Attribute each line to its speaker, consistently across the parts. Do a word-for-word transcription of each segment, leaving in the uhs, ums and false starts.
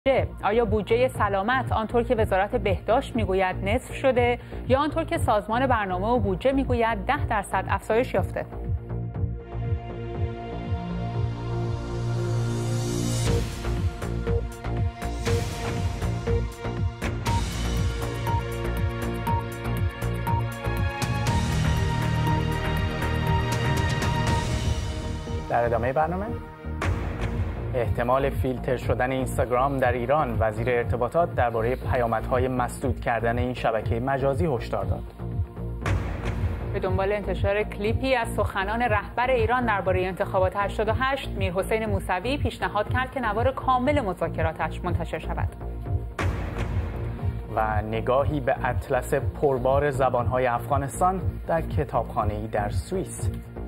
Speaker 1: آیا بودجه سلامت آنطور که وزارت بهداشت میگوید نصف شده یا آنطور که سازمان برنامه و بودجه میگوید ده درصد افزایش یافته؟
Speaker 2: در ادامه برنامه احتمال فیلتر شدن اینستاگرام در ایران، وزیر ارتباطات درباره پیامدهای مسدود کردن این شبکه مجازی هشدار داد.
Speaker 1: به دنبال انتشار کلیپی از سخنان رهبر ایران درباره انتخابات هشتاد و هشت، میرحسین موسوی پیشنهاد کرد که نوار کامل مذاکراتش منتشر شود.
Speaker 2: و نگاهی به اطلس پربار زبانهای افغانستان در کتابخانه‌ای در سوئیس.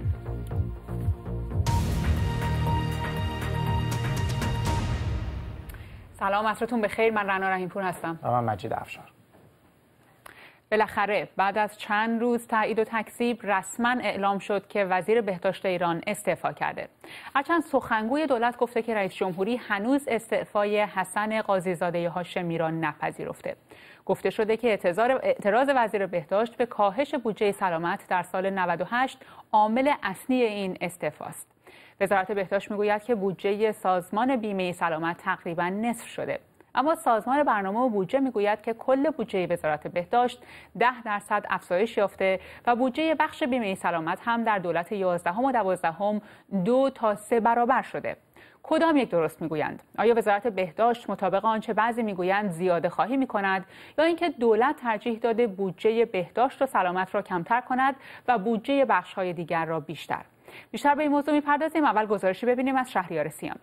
Speaker 1: سلام، عصرتون بخیر. من رنا رحیم‌پور هستم.
Speaker 2: و من مجید افشار.
Speaker 1: بالاخره بعد از چند روز تایید و تکذیب رسما اعلام شد که وزیر بهداشت ایران استعفا کرده. هرچند سخنگوی دولت گفته که رئیس جمهوری هنوز استعفای حسن قاضی‌زاده هاشمی را نپذیرفته. گفته شده که اعتراض وزیر بهداشت به کاهش بودجه سلامت در سال نود و هشت عامل اصلی این استعفاست. وزارت بهداشت میگوید که بودجه سازمان بیمه سلامت تقریباً نصف شده. اما سازمان برنامه و بودجه میگوید که کل بودجه وزارت بهداشت ده درصد افزایش یافته و بودجه بخش بیمه سلامت هم در دولت یازدهم و دوازدهم دو تا سه برابر شده. کدام یک درست میگویند؟ آیا وزارت بهداشت مطابق آنچه بعضی میگویند زیاده خواهی میکند یا اینکه دولت ترجیح داده بودجه بهداشت و سلامت را کمتر کند و بودجه بخش‌های دیگر را بیشتر؟ بیشتر به این موضوع میپردازیم. اول گزارشی ببینیم از شهریار سیامی.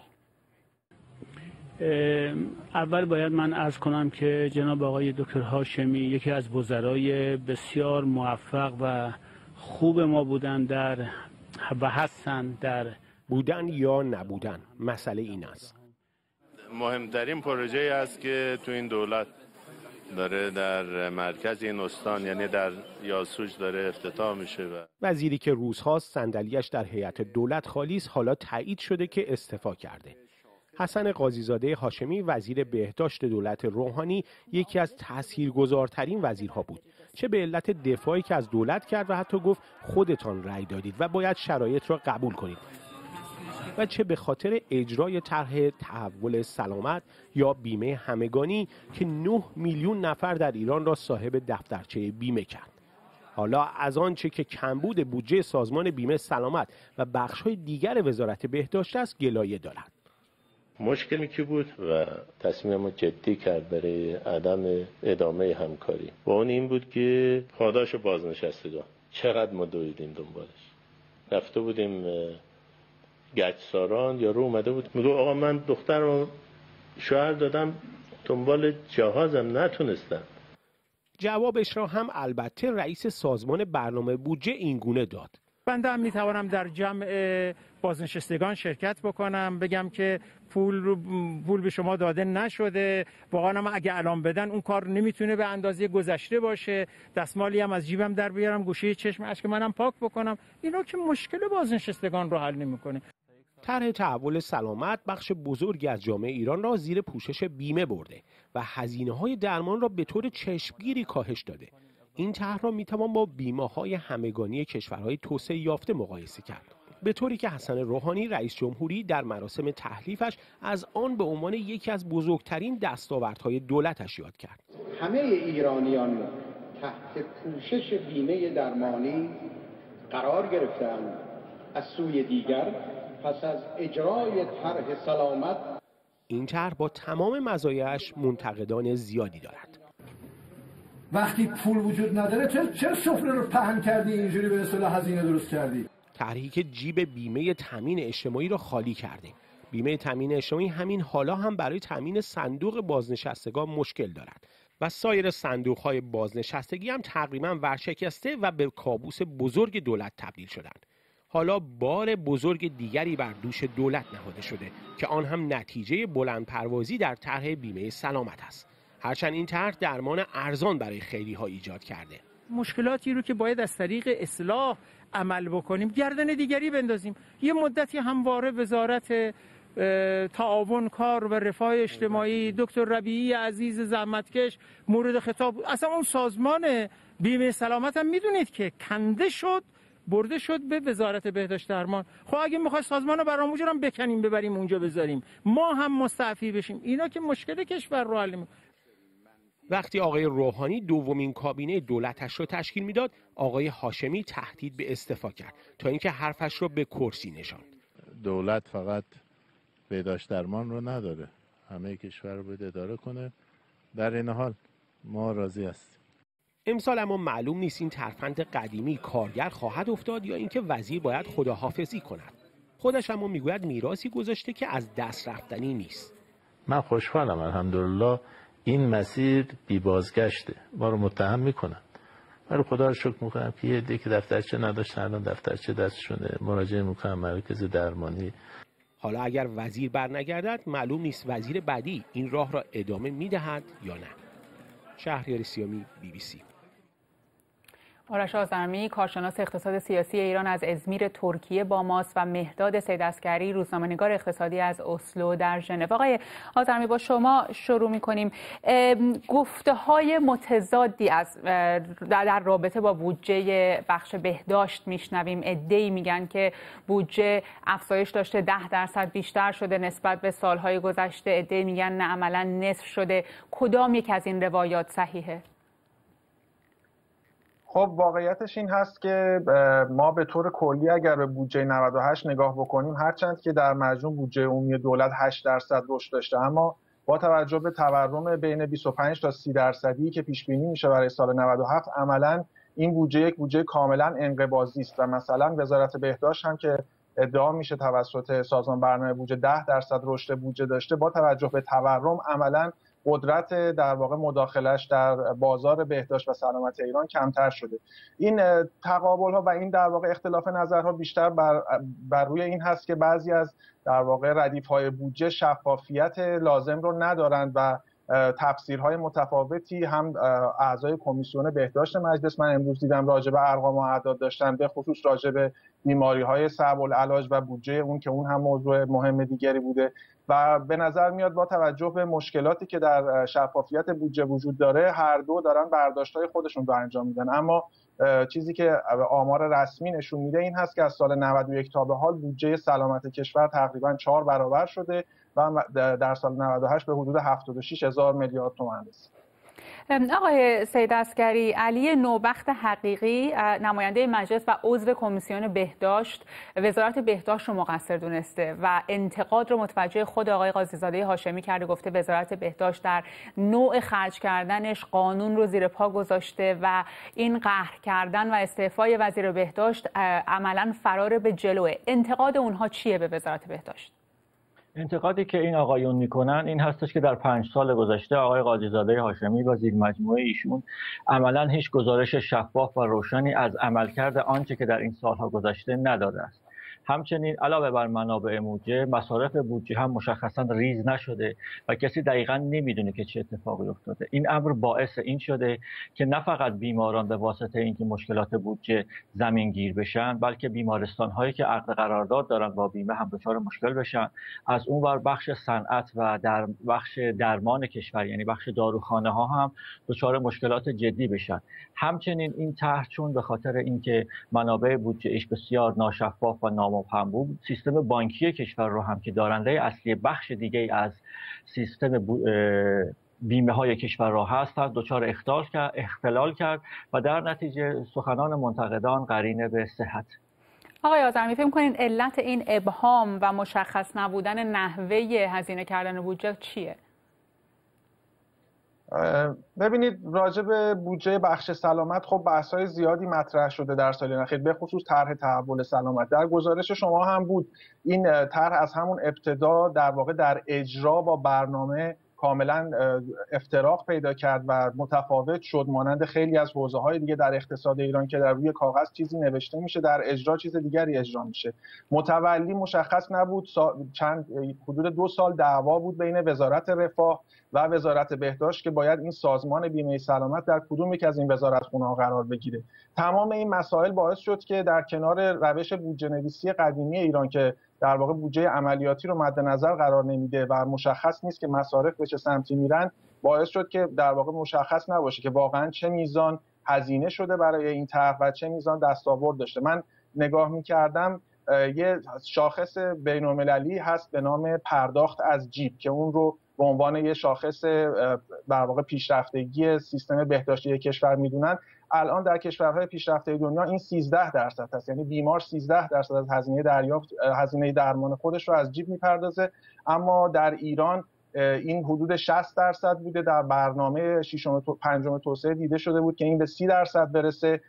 Speaker 3: اول باید من عرض کنم که جناب آقای دکتر هاشمی یکی از وزرای بسیار موفق و خوب ما بودن در و هستن. در
Speaker 4: بودن یا نبودن مسئله این است.
Speaker 5: مهمترین پروژه است که تو این دولت داره در مرکز این استان، یعنی در یاسوج، داره افتتاح میشه. و
Speaker 4: وزیری که روزهاست صندلیاش در هیئت دولت خالی است حالا تایید شده که استعفا کرده. حسن قاضی‌زاده هاشمی وزیر بهداشت دولت روحانی یکی از تاثیرگذارترین وزیرها بود، چه به علت دفاعی که از دولت کرد و حتی گفت خودتان رأی دادید و باید شرایط را قبول کنید، و چه به خاطر اجرای طرح تحول سلامت یا بیمه همگانی که نه میلیون نفر در ایران را صاحب دفترچه بیمه کرد. حالا از آنچه که کمبود بودجه سازمان بیمه سلامت و بخش‌های دیگر وزارت بهداشت است گلایه دارد.
Speaker 5: مشکلی که بود و تصمیممو جدی کرد برای عدم ادامه همکاری و اون این بود که پاداش بازنشستگان چقدر ما دویدیم دنبالش. رفته بودیم گچساران یا رو اومده بود میگه آقا من دخترم شوهر دادم دنبال جهازم نتونستم.
Speaker 4: جوابش را هم البته رئیس سازمان برنامه بودجه اینگونه داد:
Speaker 3: بنده هم میتوانم در جمع بازنشستگان شرکت بکنم، بگم که پول رو پول به شما داده نشده، واقعا اگه الان بدن اون کار نمیتونه به اندازه گذشته باشه، دستمالی هم از جیبم در بیارم، گوشه چشم اشک منم پاک بکنم. اینا که مشکل بازنشستگان رو حل نمیکنه.
Speaker 4: طرح تحول سلامت بخش بزرگی از جامعه ایران را زیر پوشش بیمه برده و هزینه‌های درمان را به طور چشمگیری کاهش داده. این طرح را میتوان با بیمه‌های همگانی کشورهای توسعه یافته مقایسه کرد، به طوری که حسن روحانی رئیس جمهوری در مراسم تحلیفش از آن به عنوان یکی از بزرگترین دستاوردهای دولتش یاد کرد.
Speaker 6: همه ایرانیان تحت پوشش بیمه درمانی قرار گرفتند. از سوی دیگر پس از اجرای طرح سلامت،
Speaker 4: این طرح با تمام مزایاش منتقدان زیادی دارد.
Speaker 7: وقتی پول وجود نداره چرا چرا سفره رو پهن کردی، اینجوری به اصطلاح هزینه درست کردی؟
Speaker 4: طرحی که جیب بیمه تامین اجتماعی را خالی کرده. بیمه تامین اجتماعی همین حالا هم برای تامین صندوق بازنشستگان مشکل دارد و سایر صندوق‌های بازنشستگی هم تقریباً ورشکسته و به کابوس بزرگ دولت تبدیل شدند. حالا بار بزرگ دیگری بر دوش دولت نهاده شده که آن هم نتیجه بلندپروازی در طرح بیمه سلامت است. هرچند این طرح درمان ارزان برای خیلی‌ها ایجاد کرده.
Speaker 3: مشکلاتی رو که باید از طریق اصلاح عمل بکنیم گردن دیگری بندازیم. یه مدتی همواره وزارت تعاون کار و رفاه اجتماعی، دکتر ربیعی عزیز زحمتکش مورد خطاب. اصلا اون سازمان بیمه سلامت هم میدونید که کنده شد، برده شد به وزارت بهداشت درمان. خب اگه میخواد سازمان برنامه‌ریزی رو بکنیم ببریم اونجا بذاریم، ما هم مستعفی بشیم، اینا که مشکل کشور رو حل.
Speaker 4: وقتی آقای روحانی دومین کابینه دولتش رو تشکیل میداد، آقای هاشمی تهدید به استعفا کرد تا اینکه حرفش رو به کرسی نشاند.
Speaker 5: دولت فقط بهداشت درمان رو نداره، همه کشور رو باید اداره کنه. در این حال ما راضی هستیم.
Speaker 4: امسال اما معلوم نیست این ترفند قدیمی کارگر خواهد افتاد یا اینکه وزیر باید خداحافظی کند. خودش اما میگوید میراثی گذاشته که از دست رفتنی نیست.
Speaker 5: من خوشحالم الحمدلله، این مسیر بی بازگشته. ما رو متهم میکنن ولی خدا رو شکر میکنم که یه دیگه دفترچه نداشتن الان دفترچه دستشونه، مراجعه میکنم مراکز درمانی.
Speaker 4: حالا اگر وزیر برنگردد معلوم نیست وزیر بعدی این راه را ادامه میدهد یا نه. شهریار سیامی، بی بی سی.
Speaker 1: آرش آذرمی، کارشناس اقتصاد سیاسی ایران از ازمیر ترکیه با ماست و مهداد سیدعسگری، روزنامه‌نگار اقتصادی از اسلو در ژنو. آقای آذرمی، با شما شروع می‌کنیم. گفته‌های متضادی از در رابطه با بودجه بخش بهداشت میشنویم. عده‌ای میگن که بودجه افزایش داشته، ده درصد بیشتر شده نسبت به سالهای گذشته. عده‌ای میگن نه، عملاً نصف شده. کدام یک از این روایات صحیحه؟
Speaker 6: خب واقعیتش این هست که ما به طور کلی اگر به بودجه نود و هشت نگاه بکنیم، هرچند که در مجموع بودجه عمومی دولت هشت درصد رشد داشته، اما با توجه به تورم بین بیست و پنج تا سی درصدی که پیش بینی میشه برای سال نود و هفت، عملاً این بودجه یک بودجه کاملا انقباضی است و مثلا وزارت بهداشت هم که ادعا میشه توسط سازمان برنامه بودجه ده درصد رشد بودجه داشته، با توجه به تورم عملاً قدرت در واقع مداخلش در بازار بهداشت و سلامت ایران کمتر شده. این تقابل ها و این در واقع اختلاف نظرها بیشتر بر, بر روی این هست که بعضی از در واقع ردیف های بودجه شفافیت لازم رو ندارند و تفسیرهای متفاوتی هم اعضای کمیسیون بهداشت مجلس، من امروز دیدم راجع به ارقام و اعداد داشتن، به خصوص راجع به بیماری‌های صعب العلاج و بودجه اون که اون هم موضوع مهم دیگری بوده و به نظر میاد با توجه به مشکلاتی که در شفافیت بودجه وجود داره، هر دو دارن برداشت‌های خودشون رو انجام میدن. اما چیزی که آمار رسمی نشون میده این هست که از سال نود و یک تا به حال بودجه سلامت کشور تقریبا چهار برابر شده و در سال نود و هشت به حدود هفتاد و شش هزار میلیارد تومان رسید.
Speaker 1: آقای سیدعسگری، علی نوبخت حقیقی، نماینده مجلس و عضو کمیسیون بهداشت، وزارت بهداشت رو مقصر دونسته و انتقاد رو متوجه خود آقای قاضیزاده هاشمی کرده. گفته وزارت بهداشت در نوع خرج کردنش قانون رو زیر پا گذاشته و این قهر کردن و استعفای وزیر بهداشت عملاً فرار به جلوه. انتقاد اونها چیه به وزارت بهداشت؟
Speaker 8: انتقادی که این آقایون میکنن این هستش که در پنج سال گذشته آقای قاضیزاده هاشمی و زیر مجموعه ایشون عملاً هیچ گزارش شفاف و روشنی از عملکرد آنچه که در این سالها گذشته نداده است. همچنین علاوه بر منابع بودجه، مصارف بودجه هم مشخصاً ریز نشده و کسی دقیقاً نمیدونه که چه اتفاقی افتاده. این امر باعث این شده که نه فقط بیماران به واسطه اینکه مشکلات بودجه زمینگیر بشن، بلکه بیمارستان‌هایی که عقد قرارداد دارن با بیمه هم دچار مشکل بشن. از اون ور بخش صنعت و در بخش درمان کشور، یعنی بخش داروخانه ها هم دچار مشکلات جدی بشن. همچنین این طرح چون به خاطر اینکه منابع بودجه ایش بسیار ناشفاف و نامبهم بود، سیستم بانکی کشور رو هم که دارنده اصلی بخش دیگه از سیستم بیمه های کشور را هست دچار اختلال کرد اختلال کرد و در نتیجه سخنان منتقدان قرینه به صحت.
Speaker 1: آقای آذرمی، فکر می‌کنین علت این ابهام و مشخص نبودن نحوه هزینه کردن بودجه چیه؟
Speaker 6: ببینید، راجع به بودجه بخش سلامت خب بحث‌های زیادی مطرح شده در سال اخیر، به خصوص طرح تحول سلامت. در گزارش شما هم بود این طرح از همون ابتدا در واقع در اجرا با برنامه کاملا افتراق پیدا کرد و متفاوت شد، مانند خیلی از حوزه‌های دیگه در اقتصاد ایران که در روی کاغذ چیزی نوشته میشه، در اجرا چیز دیگری اجرا میشه. متولی مشخص نبود. چند حدود دو سال دعوا بود بین وزارت رفاه و وزارت بهداشت که باید این سازمان بیمه سلامت در کدوم یک از این وزارتخونه‌ها قرار بگیره. تمام این مسائل باعث شد که در کنار روش بودجه نویسی قدیمی ایران که در واقع بودجه عملیاتی رو مد نظر قرار نمیده و مشخص نیست که مصارف به چه سمتی میرن، باعث شد که در واقع مشخص نباشه که واقعا چه میزان هزینه شده برای این طرح و چه میزان دستاورد داشته. من نگاه می‌کردم یه شاخص بین‌المللی هست به نام پرداخت از جیب که اون رو به عنوان یه شاخص در واقع پیشرفتگی سیستم بهداشتی کشور میدونن. الان در کشورهای پیشرفته دنیا این سیزده درصد هست، یعنی بیمار سیزده درصد از هزینه دریافت هزینه درمان خودش رو از جیب میپردازه، اما در ایران این حدود شصت درصد بوده. در برنامه ششم پنجم توسعه دیده شده بود که این به سی درصد برسه.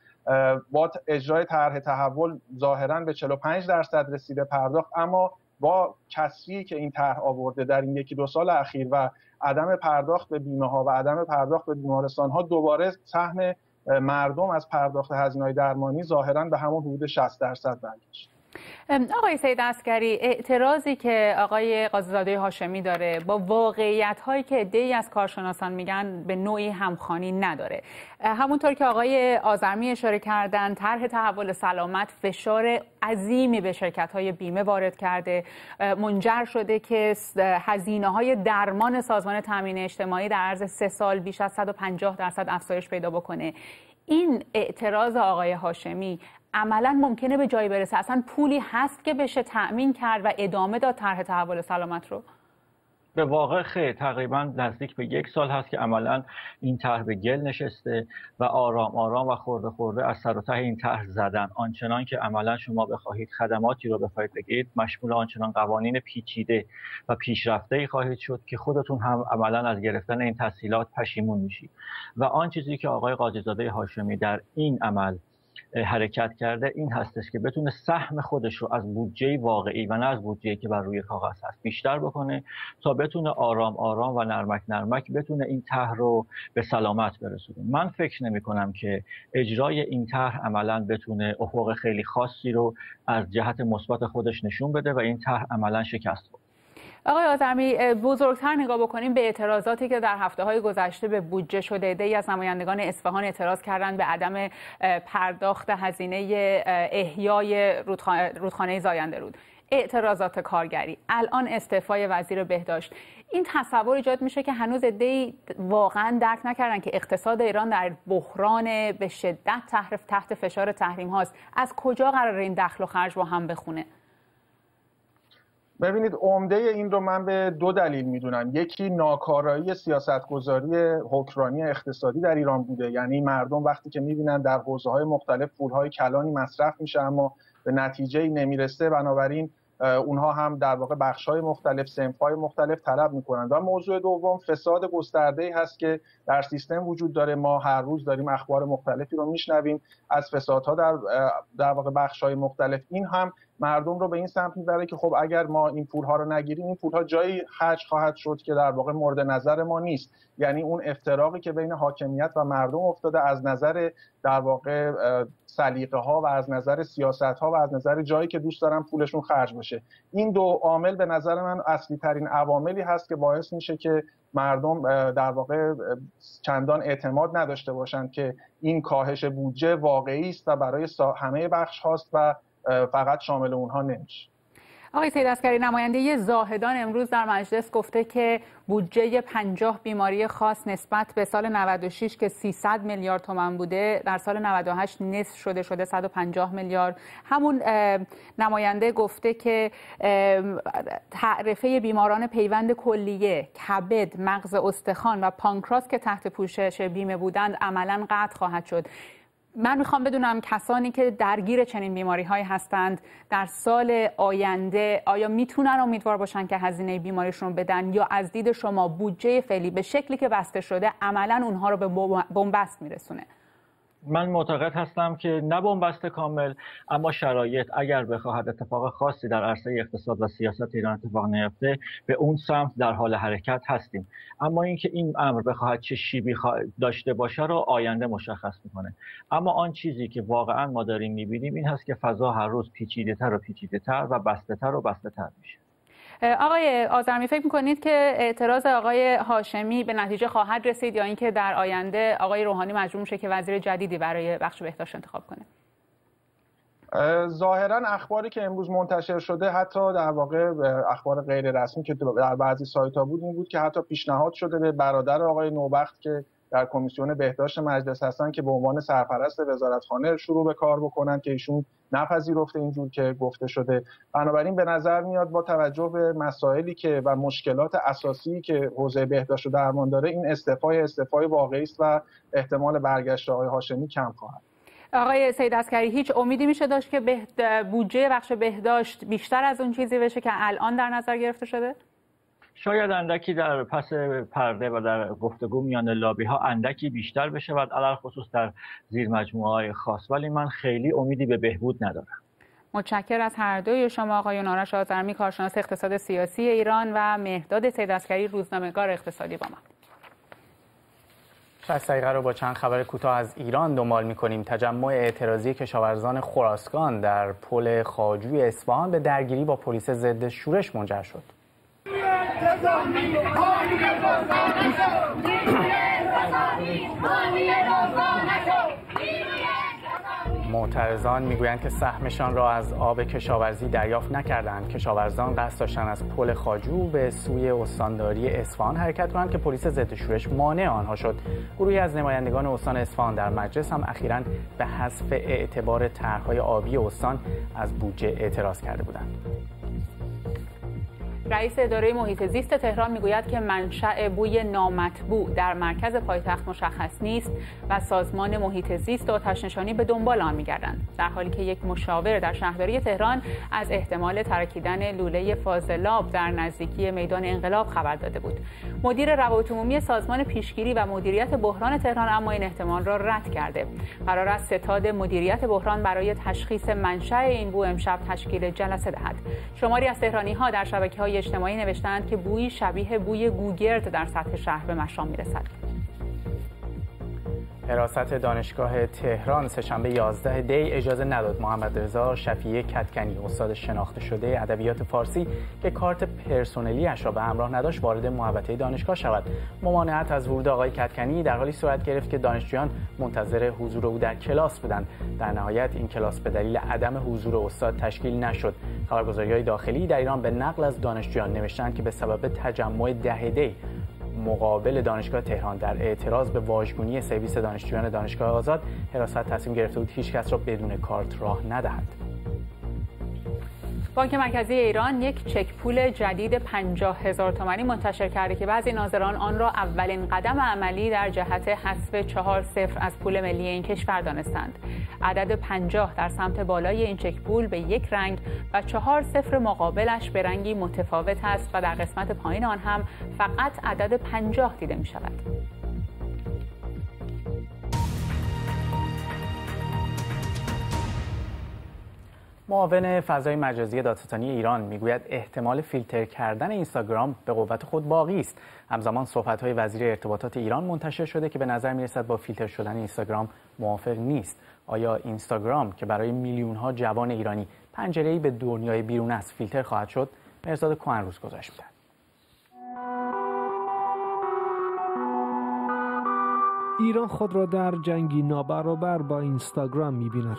Speaker 6: با اجرای طرح تحول ظاهراً به چهل و پنج درصد رسیده پرداخت، اما با کسری که این طرح آورده در این یکی دو سال اخیر و عدم پرداخت به بیمه ها و عدم پرداخت به بیمارستان ها، دوباره سهم مردم از پرداخت هزینه‌های درمانی ظاهراً به همون حدود شصت درصد برگشت.
Speaker 1: آقای سید عسگری، اعتراضی که آقای قاضی‌زاده هاشمی داره با واقعیت‌هایی که عده‌ای از کارشناسان میگن به نوعی همخوانی نداره. همونطور که آقای آذرمی اشاره کردن، طرح تحول سلامت فشار عظیمی به شرکت‌های بیمه وارد کرده، منجر شده که هزینه‌های درمان سازمان تامین اجتماعی در عرض سه سال بیش از صد و پنجاه درصد افزایش پیدا بکنه. این اعتراض آقای هاشمی عملا ممکنه به جایی برسه؟ اصلا پولی هست که بشه تأمین کرد و ادامه داد طرح تحول سلامت رو؟
Speaker 8: به واقع خیلی تقریبا نزدیک به یک سال هست که عملا این طرح به گل نشسته و آرام آرام و خورده خورده از سر و ته این طرح زدن. آنچنان که عملا شما بخواهید خدماتی رو بخواهید بگیرید مشمول آنچنان قوانین پیچیده و پیشرفته‌ای خواهید شد که خودتون هم عملا از گرفتن این تسهیلات پشیمون میشید. و آن چیزی که آقای قاضی‌زاده هاشمی در این عمل حرکت کرده این هستش که بتونه سهم خودش رو از بودجه واقعی و نه از بودجه‌ای که بر روی کاغذ هست بیشتر بکنه تا بتونه آرام آرام و نرمک نرمک بتونه این طرح رو به سلامت برسونه. من فکر نمی کنم که اجرای این طرح عملاً بتونه افق خیلی خاصی رو از جهت مثبت خودش نشون بده و این طرح عملاً شکست خورد.
Speaker 1: آقای آذرمی، بزرگتر نگاه بکنیم به اعتراضاتی که در هفته‌های گذشته به بودجه شده. عده‌ای از نمایندگان اصفهان اعتراض کردند به عدم پرداخت هزینه احیای رودخانه زاینده رود. اعتراضات کارگری، الان استعفای وزیر بهداشت. این تصور ایجاد میشه که هنوز عده‌ای واقعا درک نکردن که اقتصاد ایران در بحران به شدت تحت فشار تحریم هاست. از کجا قرار این دخل و خرج با هم بخونه؟
Speaker 6: ببینید، عمده این رو من به دو دلیل میدونم. یکی ناکارایی سیاستگذاری حکمرانی اقتصادی در ایران بوده، یعنی مردم وقتی که میبینن در حوزه‌های مختلف پول‌های کلانی مصرف میشه اما به نتیجه‌ای نمیرسه، بنابراین اونها هم در واقع بخش‌های مختلف، صنف‌های مختلف طلب می‌کنند. و موضوع دوم فساد گسترده‌ای هست که در سیستم وجود داره. ما هر روز داریم اخبار مختلفی رو میشنویم از فسادها در در واقع بخش‌های مختلف. این هم مردم رو به این سمت میبره که خب اگر ما این پول‌ها رو نگیریم این پول‌ها جایی خرج خواهد شد که در واقع مورد نظر ما نیست. یعنی اون افتراقی که بین حاکمیت و مردم افتاده از نظر در واقع سلیقه‌ها و از نظر سیاست‌ها و از نظر جایی که دوست دارن پولشون خرج بشه. این دو عامل به نظر من اصلی ترین عواملی هست که باعث میشه که مردم در واقع چندان اعتماد نداشته باشند که این کاهش بودجه واقعی است و برای همه بخش هاست و فقط شامل اونها نمیشه.
Speaker 1: آقای سید عسگری، نماینده زاهدان امروز در مجلس گفته که بودجه پنجاه بیماری خاص نسبت به سال نود و شش که سیصد میلیارد تومان بوده در سال نود و هشت نصف شده شده صد و پنجاه میلیارد. همون نماینده گفته که تعرفه بیماران پیوند کلیه، کبد، مغز استخوان و پانکراس که تحت پوشش بیمه بودند عملاً قطع خواهد شد. من میخوام بدونم کسانی که درگیر چنین بیماری هایی هستند در سال آینده آیا میتونن امیدوار باشن که هزینه بیماریشون رو بدن یا از دید شما بودجه فعلی به شکلی که بسته شده عملاً اونها رو به بنبست میرسونه؟
Speaker 8: من معتقد هستم که نه بنبست کامل، اما شرایط اگر بخواهد اتفاق خاصی در عرصه اقتصاد و سیاست ایران اتفاق نیفته به اون سمت در حال حرکت هستیم. اما اینکه این امر بخواهد چه شیبی داشته باشه رو آینده مشخص میکنه. اما آن چیزی که واقعا ما داریم میبینیم این هست که فضا هر روز پیچیده‌تر و پیچیده‌تر و بسته‌تر و بسته‌تر میشه.
Speaker 1: آقای آذرمی، فکر میکنید که اعتراض آقای هاشمی به نتیجه خواهد رسید یا اینکه در آینده آقای روحانی مجبور میشه که وزیر جدیدی برای بخش بهداشت انتخاب کنه؟
Speaker 6: ظاهرا اخباری که امروز منتشر شده، حتی در واقع اخبار غیر رسمی که در بعضی سایت‌ها بود، این بود که حتی پیشنهاد شده به برادر آقای نوبخت که در کمیسیون بهداشت مجلس هستن که به عنوان سرپرست وزارتخانه شروع به کار بکنن که ایشون نپذیرفته اینجور که گفته شده. بنابراین به نظر میاد با توجه به مسائلی که و مشکلات اساسی که حوزه بهداشت و درمان داره، این استعفای استعفای واقعی است و احتمال برگشت آقای هاشمی کم خواهد.
Speaker 1: آقای سید عسکری، هیچ امیدی میشه داشت که بودجه بخش بهداشت بیشتر از اون چیزی بشه که الان در نظر گرفته شده؟
Speaker 8: شاید اندکی در پس پرده و در گفتگو میان لابی ها اندکی بیشتر بشه و علل خصوص در زیر مجموعه های خاص، ولی من خیلی امیدی به بهبود ندارم.
Speaker 1: متشکرم از هر دوی شما، آقایون آرش آذرمی کارشناس اقتصاد سیاسی ایران و مهرداد سید عسکری روزنامه‌نگار اقتصادی با ما.
Speaker 2: شصت دقیقه رو با چند خبر کوتاه از ایران دنبال می‌کنیم. تجمع اعتراضی کشاورزان خراسان در پل خواجوی اصفهان به درگیری با پلیس ضد شورش منجر شد. معترضان میگویند که سهمشان را از آب کشاورزی دریافت نکردند. کشاورزان قصد داشتند از پل خواجو به سوی استانداری اصفهان حرکت کنند که پلیس ضد شورش مانع آنها شد. گروهی از نمایندگان استان اصفهان در مجلس هم اخیراً به حذف اعتبار طرح‌های آبی استان از بودجه اعتراض کرده بودند.
Speaker 1: رئیس اداره محیط زیست تهران میگوید که منشأ بوی نامطبوع در مرکز پایتخت مشخص نیست و سازمان محیط زیست و آتش‌نشانی به دنبال آن می‌گردند، در حالی که یک مشاور در شهرداری تهران از احتمال ترکیدن لوله فاضلاب در نزدیکی میدان انقلاب خبر داده بود. مدیر روابط عمومی سازمان پیشگیری و مدیریت بحران تهران اما این احتمال را رد کرده. قرار است ستاد مدیریت بحران برای تشخیص منشأ این بو امشب تشکیل جلسه دهد. شماری از تهرانی‌ها در شبکه‌های اجتماعی نوشتند که بویی شبیه بوی گوگرد در سطح شهر به مشام میرسد.
Speaker 2: حراست دانشگاه تهران سه‌شنبه یازده دی اجازه نداد محمد رضا شفیع کدکنی، استاد شناخته شده ادبیات فارسی که کارت پرسنلی‌اش را به همراه نداشت، وارد محوطه دانشگاه شود. ممانعت از ورود آقای کدکنی در حالی صورت گرفت که دانشجویان منتظر حضور او در کلاس بودند. در نهایت این کلاس به دلیل عدم حضور استاد تشکیل نشد. خبرگزاری‌های داخلی در ایران به نقل از دانشجویان نوشتند که به سبب تجمع ده دی مقابل دانشگاه تهران در اعتراض به واژگونی سرویس دانشجویان دانشگاه آزاد، حراست تصمیم گرفته بود هیچ کس را بدون کارت راه ندهد.
Speaker 1: بانک مرکزی ایران یک چک پول جدید پنجاه هزار تومانی منتشر کرده که بعضی ناظران آن را اولین قدم عملی در جهت حذف چهار صفر از پول ملی این کشور دانستند. عدد پنجاه در سمت بالای این چک پول به یک رنگ و چهار صفر مقابلش به رنگی متفاوت است و در قسمت پایین آن هم فقط عدد پنجاه دیده می شود.
Speaker 2: معاون فضای مجازی دادستانی ایران میگوید احتمال فیلتر کردن اینستاگرام به قوت خود باقی است. همزمان صحبت‌های وزیر ارتباطات ایران منتشر شده که به نظر میرسد با فیلتر شدن اینستاگرام موافق نیست. آیا اینستاگرام که برای میلیون‌ها جوان ایرانی پنجره‌ای به دنیای بیرون است فیلتر خواهد شد؟ مرزاد کهنروز گزارش می‌دهد.
Speaker 9: ایران خود را در جنگی نابرابر با اینستاگرام می‌بیند.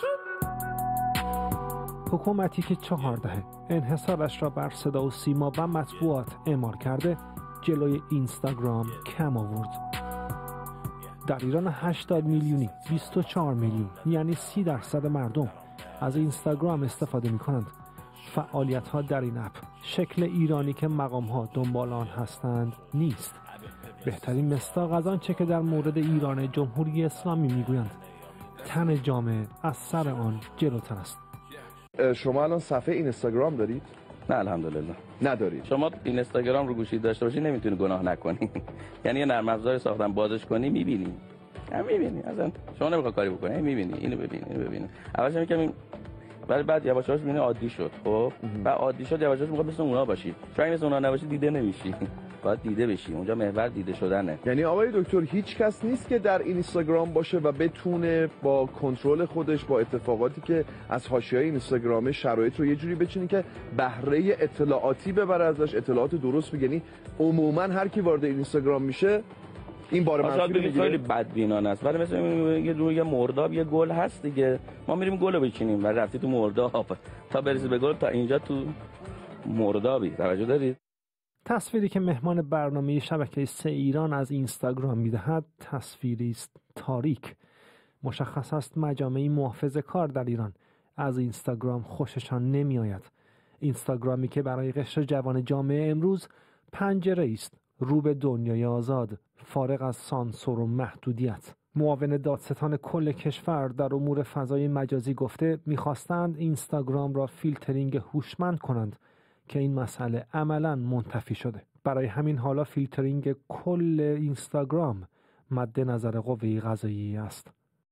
Speaker 9: حکومتی که چهار دهه انحصارش را بر صدا و سیما و مطبوعات اعمال کرده، جلوی اینستاگرام کم آورد. در ایران هشتاد میلیونی بیست و چهار میلیون یعنی سی درصد مردم از اینستاگرام استفاده می کنند. فعالیت ها در این اپ شکل ایرانی که مقام ها دنبال آن هستند نیست. بهترین مصداق از آنچه که در مورد ایران جمهوری اسلامی می گویند. تن جامعه از سر آن جلوتر است.
Speaker 10: شما الان صفحه اینستاگرام دارید؟
Speaker 11: نه الحمدلله
Speaker 10: ندارید.
Speaker 11: شما اینستاگرام رو گوشی داشته باشی نمیتونی گناه نکنی. یعنی یه نرم افزاری ساختن بازش کنی میبینی. هم میبینی اصلا شما نمیخوای کاری بکنی میبینی اینو ببین اینو ببین. اولش میگم این ولی بعد یواش یواش میبینی عادی شد. خب بعد عادی شد یواش یواش میخواد مثل اونا باشی. چون مثل اونا نباشی دیده نمیشی. باید دیده بشی. اونجا محور دیده شدنه.
Speaker 10: یعنی آقای دکتر هیچ کس نیست که در اینستاگرام باشه و بتونه با کنترل خودش با اتفاقاتی که از حاشیه‌های اینستاگرام شرایط رو یه جوری بچینه که بهره اطلاعاتی ببره ازش، اطلاعات درست بگه. یعنی عموما هر کی وارد اینستاگرام میشه این بار منفی
Speaker 11: رو خیلی بدبینانه است. ولی مثلا یه روی مرداب یه گل هست دیگه، ما میریم گل رو بچینیم و رفتی تو مرداب تا برسی به گل، تا اینجا تو مردابی. توجه دارید؟
Speaker 9: تصویری که مهمان برنامه شبکه سه ایران از اینستاگرام میدهد تصویری است تاریک. مشخص است مجامع محافظه‌کار در ایران از اینستاگرام خوششان نمی آید. اینستاگرامی که برای قشر جوان جامعه امروز پنجره است رو به دنیای آزاد، فارغ از سانسور و محدودیت. معاون دادستان کل کشور در امور فضای مجازی گفته می‌خواستند اینستاگرام را فیلترینگ هوشمند کنند که این مسئله عملاً منتفی شده. برای همین حالا فیلترینگ کل اینستاگرام مد نظر قوه قضاییه است.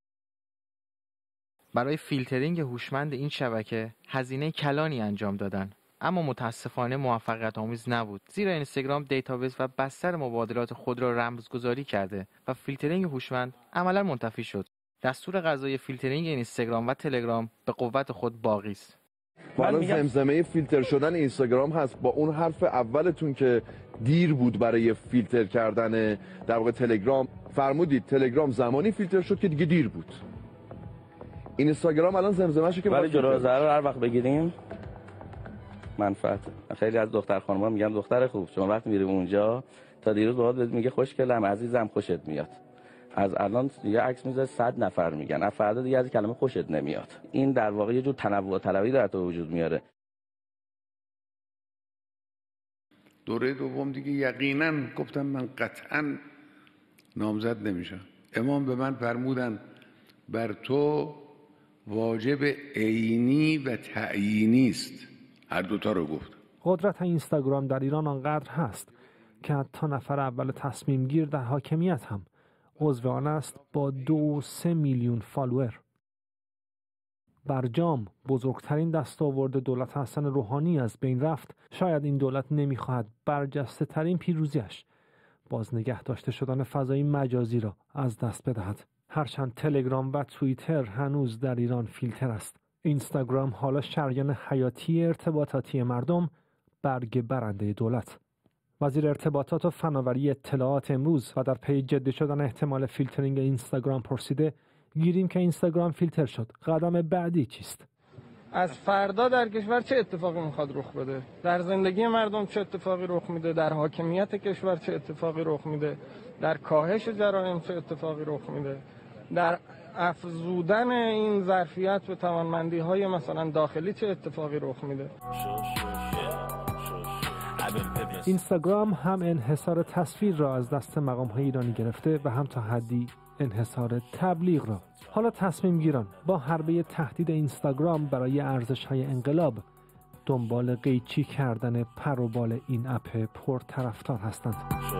Speaker 12: برای فیلترینگ هوشمند این شبکه هزینه کلانی انجام دادن، اما متاسفانه موفقیت آمیز نبود، زیرا اینستاگرام دیتابیس و بستر مبادلات خود را رمزگذاری کرده و فیلترینگ هوشمند عملا منتفی شد. دستور قضایی فیلترینگ اینستاگرام و تلگرام به قوت خود باقی است.
Speaker 10: حالا زمزمه فیلتر شدن اینستاگرام هست با اون حرف اولتون که دیر بود برای فیلتر کردن در واقع تلگرام. فرمودید تلگرام زمانی فیلتر شد که دیگه دیر بود. اینستاگرام الان زمزمه‌شو که
Speaker 11: ولی جلو ضرر هر وقت بگیریم منفعت. خیلی از دختر خانم‌ها میگم دختر خوب، شما وقتی میری اونجا تا دیروز باهات میگه خوشگلم عزیزم خوشت میاد، از الان یه عکس میذاره صد نفر میگن، از فردا دیگه از کلمه خوشت نمیاد. این در واقع یه جور تنوع طلبی در تو وجود میاره.
Speaker 13: دوره دوم دیگه یقینا گفتم من قطعا نامزد نمیشم. امام به من فرمودن بر تو واجب عینی و تعیینی است. هر دوتا رو گفت.
Speaker 9: قدرت اینستاگرام در ایران آنقدر هست که حتی نفر اول تصمیم گیر در حاکمیت هم عضو آن است با دو و سه میلیون فالوور. برجام بزرگترین دستاورد دولت حسن روحانی از بین رفت. شاید این دولت نمیخواهد برجسته ترین پیروزیش باز نگه داشته شدن فضای مجازی را از دست بدهد. هرچند تلگرام و توییتر هنوز در ایران فیلتر است، اینستاگرام حالا شریان حیاتی ارتباطاتی مردم، برگ برنده دولت. وزیر ارتباطات و فناوری اطلاعات امروز و در پی جدی شدن احتمال فیلترینگ اینستاگرام پرسیده گیریم که اینستاگرام فیلتر شد، قدم بعدی چیست؟
Speaker 14: از فردا در کشور چه اتفاقی میخواد رخ بده؟ در زندگی مردم چه اتفاقی رخ میده؟ در حاکمیت کشور چه اتفاقی رخ میده؟ در کاهش جرایم چه اتفاقی رخ میده؟ در افزودن این ظرفیت به توانمندی های مثلا داخلی چه اتفاقی رخ میده؟
Speaker 9: اینستاگرام هم انحصار تصویر را از دست مقام های ایرانی گرفته و هم تا حدی انحصار تبلیغ را. حالا تصمیم گیران با حربه تهدید اینستاگرام برای ارزش های انقلاب دنبال قیچی کردن پر و بال این اپ پرطرفدار هستند.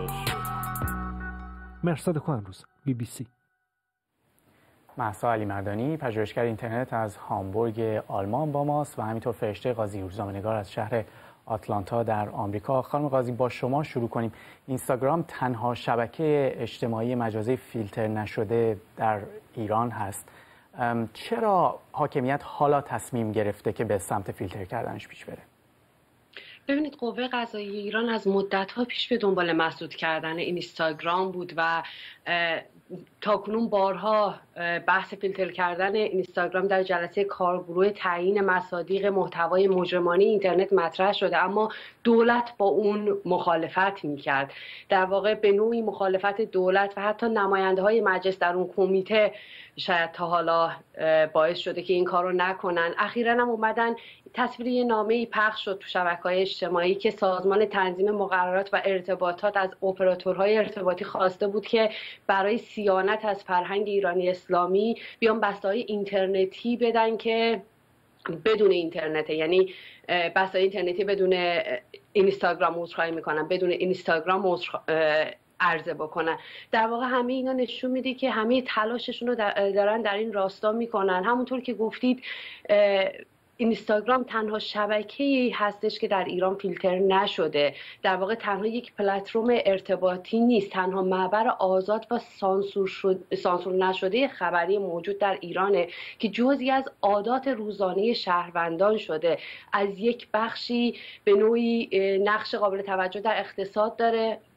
Speaker 9: مرسد کو امروز بی بی سی.
Speaker 2: مهسا علیمردانی پژوهشگر اینترنت از هامبورگ آلمان با ماست و همینطور فرشته قاضی روزنامه‌نگار از شهر آتلانتا در آمریکا. خانم قاضی با شما شروع کنیم. اینستاگرام تنها شبکه اجتماعی مجازی فیلتر نشده در ایران هست. چرا حاکمیت حالا تصمیم گرفته که به سمت فیلتر کردنش پیش بره؟
Speaker 15: ببینید قوه قضاییه ایران از مدت‌ها پیش به دنبال مسدود کردن اینستاگرام بود و تاکنون بارها بحث فیلتر کردن اینستاگرام در جلسه کارگروه تعیین مصادیق محتوای مجرمانه اینترنت مطرح شده، اما دولت با اون مخالفت میکرد. در واقع به نوعی مخالفت دولت و حتی نماینده های مجلس در اون کمیته شاید تا حالا باعث شده که این کار رو نکنن. اخیراً هم اومدن تصویری نامه‌ای پخش شد تو شبکه‌های اجتماعی که سازمان تنظیم مقررات و ارتباطات از اپراتورهای ارتباطی خواسته بود که برای صیانت از فرهنگ ایرانی اسلامی بیان بسته‌های اینترنتی بدن که بدون اینترنته، یعنی بسته‌های اینترنتی بدون اینستاگرام عذرخواهی میکنن، بدون اینستاگرام عرضه بکنن. در واقع همه اینا نشون میده که همه تلاششون رو دارن در این راستا میکنن. همونطور که گفتید اینستاگرام تنها شبکه‌ای هستش که در ایران فیلتر نشده. در واقع تنها یک پلتفرم ارتباطی نیست، تنها محور آزاد و سانسور شد... سانسور نشده خبری موجود در ایرانه که جزئی از عادات روزانه شهروندان شده. از یک بخشی به نوعی نقش قابل توجه در اقتصاد داره،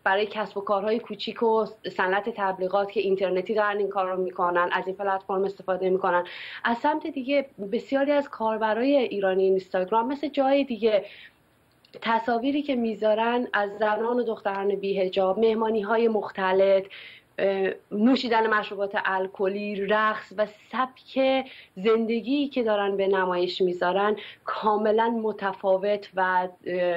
Speaker 15: برای کسب و کارهای کوچیک و صنعت تبلیغات که اینترنتی دارن این کار رو میکنن، از این پلتفرم استفاده میکنن. از سمت دیگه بسیاری از کاربرای ایرانی اینستاگرام مثل جای دیگه تصاویری که میذارن از زنان و دختران بی‌حجاب، مهمانی‌های مختلط، نوشیدن مشروبات الکلی، رقص و سبک زندگی که دارن به نمایش میذارن کاملا متفاوت و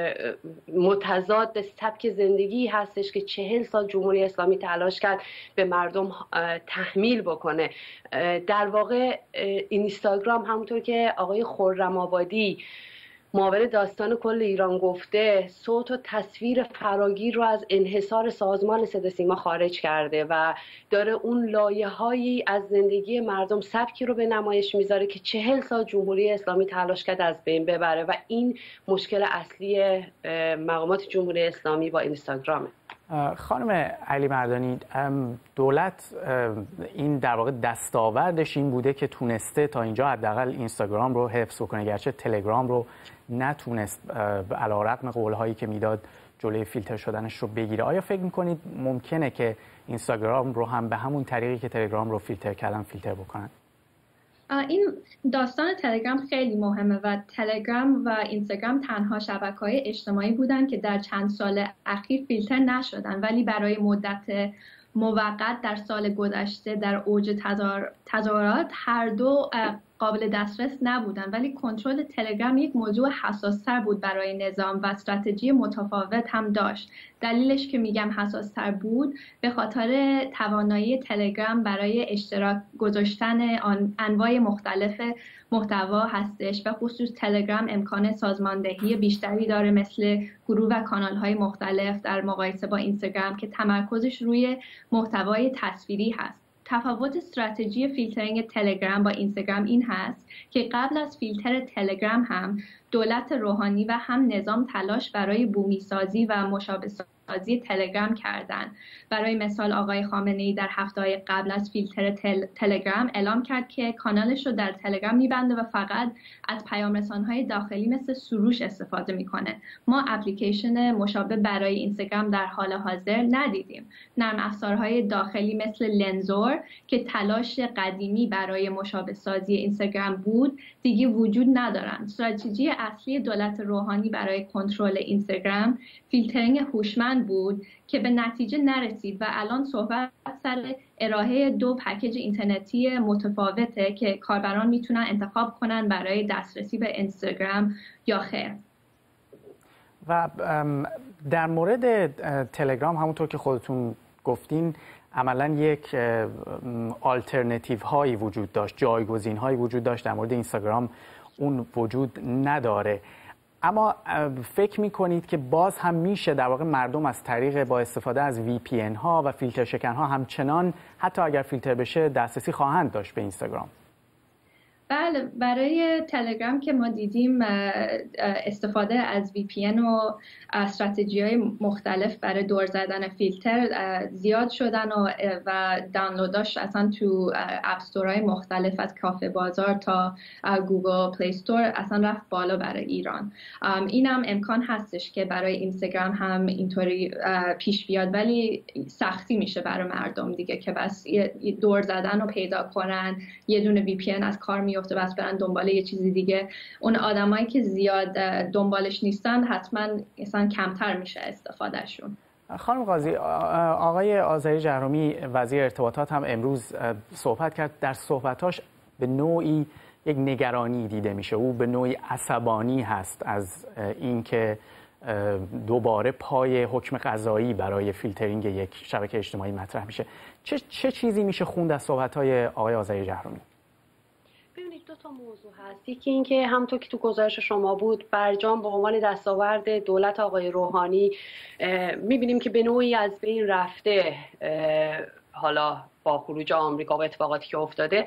Speaker 15: متضاد سبک زندگی هستش که چهل سال جمهوری اسلامی تلاش کرد به مردم تحمیل بکنه. در واقع اینستاگرام همونطور که آقای خرم آبادی معاون داستان کل ایران گفته، صوت و تصویر فراگیر رو از انحصار سازمان صدا سیما خارج کرده و داره اون لایه‌هایی از زندگی مردم، سبکی رو به نمایش میذاره که چهل سال جمهوری اسلامی تلاش کرد از بین ببره و این مشکل اصلی مقامات جمهوری اسلامی با اینستاگرامه.
Speaker 2: خانم علی مردانی، دولت این در واقع دستاوردش این بوده که تونسته تا اینجا حداقل اینستاگرام رو حفظ کنه، گرچه تلگرام رو نتونست علیرغم قول‌هایی که میداد جلوی فیلتر شدنش رو بگیره. آیا فکر می‌کنید ممکنه که اینستاگرام رو هم به همون طریقی که تلگرام رو فیلتر کردن فیلتر بکنن؟
Speaker 16: این داستان تلگرام خیلی مهمه و تلگرام و اینستاگرام تنها شبکه‌های اجتماعی بودن که در چند سال اخیر فیلتر نشدن، ولی برای مدت موقت در سال گذشته در اوج تظاهرات هر دو قابل دسترس نبودن، ولی کنترل تلگرام یک موضوع حساس‌تر بود برای نظام و استراتژی متفاوت هم داشت. دلیلش که میگم حساس‌تر بود به خاطر توانایی تلگرام برای اشتراک گذاشتن انواع مختلف محتوا هستش و خصوص تلگرام امکان سازماندهی بیشتری داره مثل گروه و کانال‌های مختلف در مقایسه با اینستاگرام که تمرکزش روی محتوای تصویری هست. تفاوت استراتژی فیلترینگ تلگرام با اینستاگرام این هست که قبل از فیلتر تلگرام هم دولت روحانی و هم نظام تلاش برای بومی سازی و مشابه سازی تلگرام کردند. برای مثال آقای خامنه‌ای در هفته‌های قبل از فیلتر تل، تلگرام اعلام کرد که کانالش رو در تلگرام میبنده و فقط از پیام رسان‌های داخلی مثل سروش استفاده میکنه. ما اپلیکیشن مشابه برای اینستاگرام در حال حاضر ندیدیم. نرم افزارهای داخلی مثل لنزور که تلاش قدیمی برای مشابه سازی اینستاگرام بود دیگه وجود ندارن. استراتژی اصلی دولت روحانی برای کنترل اینستاگرام فیلترینگ هوشمند بود که به نتیجه نرسید و الان صحبت سر ارائه دو پکیج اینترنتی متفاوته که کاربران میتونن انتخاب کنن برای دسترسی به اینستاگرام یا خیر.
Speaker 2: و در مورد تلگرام همونطور که خودتون گفتین عملاً یک آلترنتیو هایی وجود داشت، جایگزین هایی وجود داشت، در مورد اینستاگرام اون وجود نداره. اما فکر می‌کنید که باز هم میشه در واقع مردم از طریق با استفاده از وی پی ان ها و فیلتر شکن ها همچنان حتی اگر فیلتر بشه دسترسی خواهند داشت به اینستاگرام؟
Speaker 16: بله، برای تلگرام که ما دیدیم استفاده از وی پی ان و استراتژی‌های مختلف برای دور زدن فیلتر زیاد شدن و, و دانلوداش اصلا تو اپ استورهای مختلف از کافه بازار تا گوگل پلی استور اصلا رفت بالا برای ایران. این هم امکان هستش که برای اینستاگرام هم اینطوری پیش بیاد، ولی سختی میشه برای مردم دیگه که بس دور زدن رو پیدا کنن، یه دونه وی پی ان از کار می افته بس برن دنبال یه چیزی دیگه. اون آدمایی که زیاد دنبالش نیستن حتما اصلا کمتر میشه استفادهشون.
Speaker 2: خانم قاضی، آقای آذری جهرومی وزیر ارتباطات هم امروز صحبت کرد. در صحبتاش به نوعی یک نگرانی دیده میشه، او به نوعی عصبانی هست از اینکه دوباره پای حکم قضایی برای فیلترینگ یک شبکه اجتماعی مطرح میشه. چه چه چیزی میشه خوند از صحبت‌های آقای آذری جهرومی؟
Speaker 15: ببینید دو تا موضوع هست. یکی این که همونطور که تو گزارش شما بود، برجام به عنوان دستاورد دولت آقای روحانی میبینیم که به نوعی از بین رفته، حالا با خروج آمریکا و اتفاقاتی که افتاده.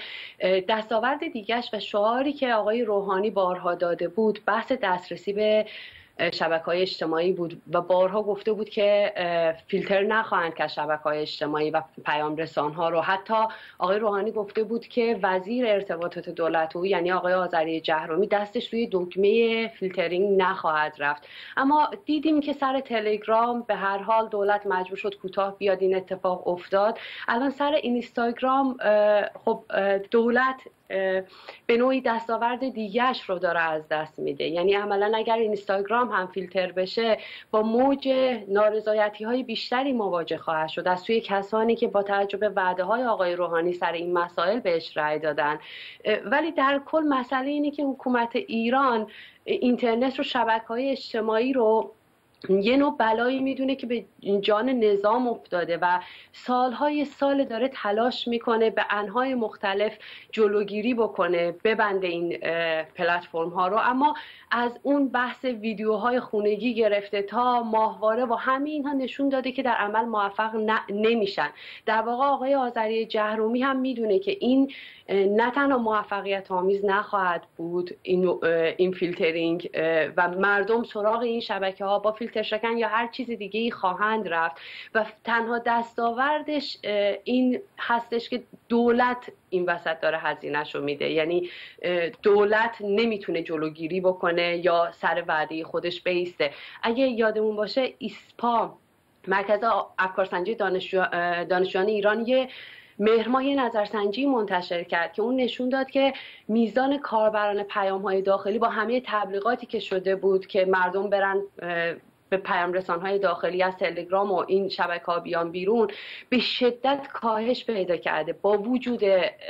Speaker 15: دستاورد دیگه‌اش و شعاری که آقای روحانی بارها داده بود بحث دسترسی به شبکه‌های اجتماعی بود و بارها گفته بود که فیلتر نخواهند که شبکه‌های اجتماعی و پیام رسان‌ها رو. حتی آقای روحانی گفته بود که وزیر ارتباطات دولت او یعنی آقای آذری جهرومی دستش روی دکمه فیلترینگ نخواهد رفت. اما دیدیم که سر تلگرام به هر حال دولت مجبور شد کوتاه بیاد، این اتفاق افتاد. الان سر اینستاگرام خب دولت به نوعی دستاورد دیگهش رو داره از دست میده. یعنی عملا اگر اینستاگرام هم فیلتر بشه با موج نارضایتی های بیشتری مواجه خواهد شد از سوی کسانی که با توجه به وعده های آقای روحانی سر این مسائل بهش رأی دادن. ولی در کل مسئله اینه که حکومت ایران اینترنت رو، شبکه‌های اجتماعی رو یه نوع بلایی میدونه که به جان نظام افتاده و سالهای سال داره تلاش میکنه به انواع مختلف جلوگیری بکنه، ببنده این پلتفرم ها رو. اما از اون بحث ویدیوهای خونگی گرفته تا ماهواره و همه اینها نشون داده که در عمل موفق نمیشن. در واقع آقای آذری جهرومی هم میدونه که این نه تنها موفقیت آمیز نخواهد بود این, این فیلترینگ و مردم سراغ این شبکه ها با فیلتر شکن یا هر چیز دیگه ای خواهند رفت و تنها دستاوردش این هستش که دولت این وسط داره هزینه‌شو میده. یعنی دولت نمیتونه جلوگیری بکنه یا سر وعده خودش بیسته. اگه یادمون باشه ایسپا، مرکز افکارسنجی دانشجو... دانشجویان ایران، یه مهر ماه یه نظرسنجی منتشر کرد که اون نشون داد که میزان کاربران پیام‌های داخلی با همه تبلیغاتی که شده بود که مردم برن به پیام رسان‌های داخلی از تلگرام و این شبکه‌ها بیان بیرون، به شدت کاهش پیدا کرده با وجود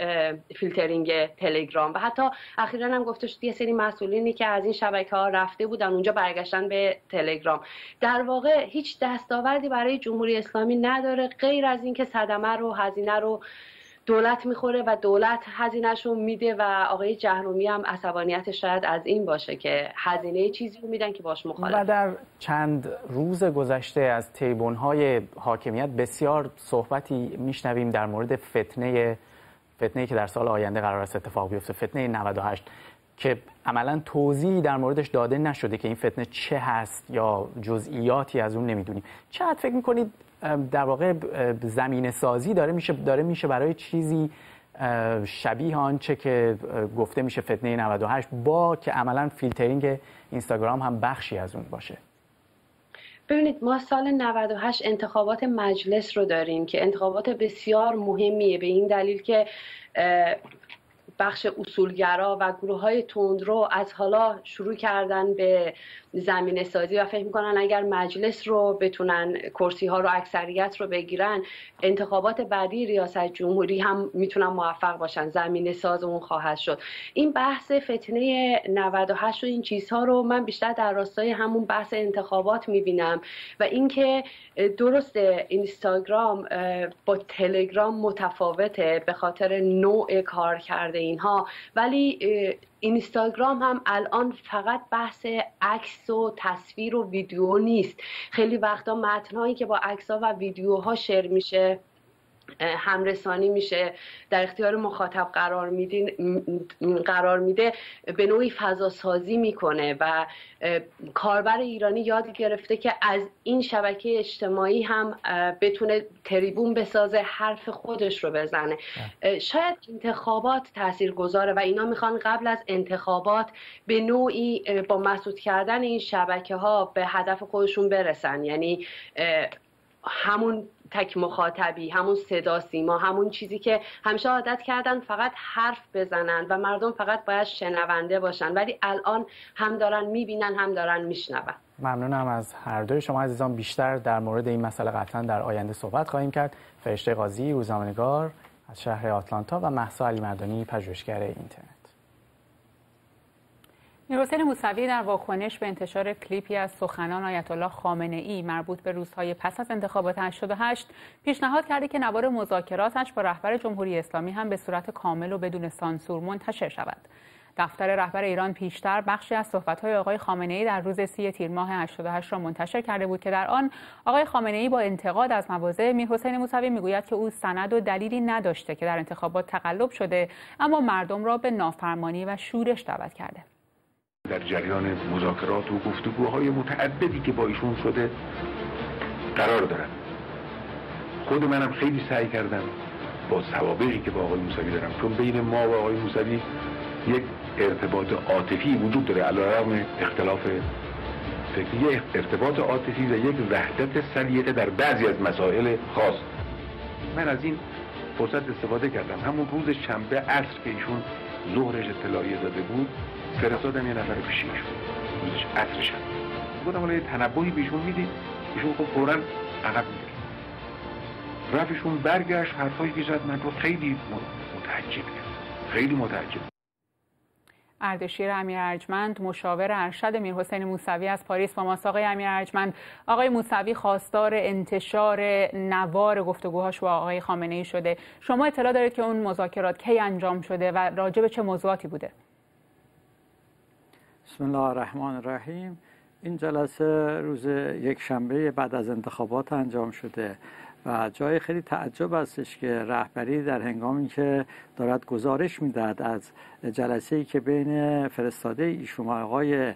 Speaker 15: فیلترینگ تلگرام. و حتی اخیراً هم گفته شد یه سری مسئولینی که از این شبکه‌ها رفته بودن اونجا برگشتن به تلگرام. در واقع هیچ دستاوردی برای جمهوری اسلامی نداره غیر از اینکه صدمه رو، هزینه رو دولت میخوره و دولت هزینه‌ش رو میده و آقای جهرومی هم عصبانیتش شاید از این باشه که هزینه چیزی رو میدن که باش مخالف.
Speaker 2: و در چند روز گذشته از تریبون‌های حاکمیت بسیار صحبتی میشنویم در مورد فتنه فتنه‌ای که در سال آینده قرار است اتفاق بیفته، فتنه نود و هشت، که عملاً توضیحی در موردش داده نشده که این فتنه چه هست یا جزئیاتی از اون نمیدونیم. چقدر فکر میکنید در واقع زمینه سازی داره میشه داره میشه برای چیزی شبیه آنچه که گفته میشه فتنه نود و هشت، با که عملاً فیلترینگ اینستاگرام هم بخشی از اون باشه؟
Speaker 15: ببینید، ما سال نود و هشت انتخابات مجلس رو داریم که انتخابات بسیار مهمیه، به این دلیل که بخش اصولگرا و گروه های تندرو از حالا شروع کردن به زمینه سازی و فکر میکنن اگر مجلس رو بتونن کرسی ها رو اکثریت رو بگیرن، انتخابات بعدی ریاست جمهوری هم میتونن موفق باشن، زمینه ساز اون خواهد شد. این بحث فتنه نود و هشت و این چیزها رو من بیشتر در راستای همون بحث انتخابات میبینم و اینکه درسته اینستاگرام با تلگرام متفاوته به خاطر نوع کار کرده اینها، ولی اینستاگرام هم الان فقط بحث عکس و تصویر و ویدیو نیست. خیلی وقتا متن‌هایی که با عکس‌ها و ویدیوها شیر میشه، همرسانی میشه، در اختیار مخاطب قرار میده قرار میده به نوعی فضا سازی میکنه و کاربر ایرانی یاد گرفته که از این شبکه اجتماعی هم بتونه تریبون بسازه، حرف خودش رو بزنه. شاید انتخابات تاثیرگذاره و اینا میخوان قبل از انتخابات به نوعی با مسدود کردن این شبکه ها به هدف خودشون برسن. یعنی همون تک مخاطبی، همون صدا سیما، همون چیزی که همیشه عادت کردن فقط حرف بزنن و مردم فقط باید شنونده باشن، ولی الان هم دارن میبینن هم دارن میشنون.
Speaker 2: ممنونم از هر دوی شما عزیزان. بیشتر در مورد این مسئله قطعا در آینده صحبت خواهیم کرد. فرشته قاضی، روزنامه‌نگار از شهر آتلانتا، و مهسا علیمردانی، پژوهشگر اینترنت.
Speaker 1: میرحسین موسوی در واکنش به انتشار کلیپی از سخنان آیت الله خامنه‌ای مربوط به روزهای پس از انتخابات هشتاد و هشت پیشنهاد کرده که نوار مذاکراتش با رهبر جمهوری اسلامی هم به صورت کامل و بدون سانسور منتشر شود. دفتر رهبر ایران پیشتر بخشی از صحبت‌های آقای خامنه‌ای در روز سی تیر ماه هشتاد و هشت را منتشر کرده بود که در آن آقای خامنه‌ای با انتقاد از مواضع میرحسین موسوی میگوید که او سند و دلیلی نداشته که در انتخابات تقلب شده، اما مردم را به نافرمانی و شورش دعوت کرده.
Speaker 13: در جریان مذاکرات و گفتگوهای متعددی که با ایشون شده قرار دارم. خود منم خیلی سعی کردم با سوابقی که با آقای موسوی دارم، چون بین ما و آقای موسوی یک ارتباط عاطفی وجود داره علیرغم اختلاف فکری، ارتباط عاطفی و یک وحدت سلیقه در بعضی از مسائل خاص. من از این فرصت استفاده کردم. همون روز شنبه عصر که ایشون ظهرش اطلاعیه داده بود، فرستادم یه نفر پیش ایشون روزش عصر شب. گفتم حالا یه تنبهی بهشون میدید. ایشون خب فوراً عقب میگیره. رفت ایشون برگشت، حرفایی که زد من رو خیلی متعجب کردم. خیلی متعجب.
Speaker 1: اردشیر امیر ارجمند، مشاور ارشد میرحسین موسوی از پاریس با ماست. آقای امیر ارجمند، آقای موسوی خواستار انتشار نوار گفتگوهاش با آقای خامنه‌ای شده. شما اطلاع دارید که اون مذاکرات کی انجام شده و راجع به چه موضوعاتی بوده؟
Speaker 17: بسم الله الرحمن الرحیم. این جلسه روز یک شنبه بعد از انتخابات انجام شده و جای خیلی تعجب هستش که رهبری در هنگامی که دارد گزارش میداد از جلسه‌ای که بین فرستاده ایشون و آقای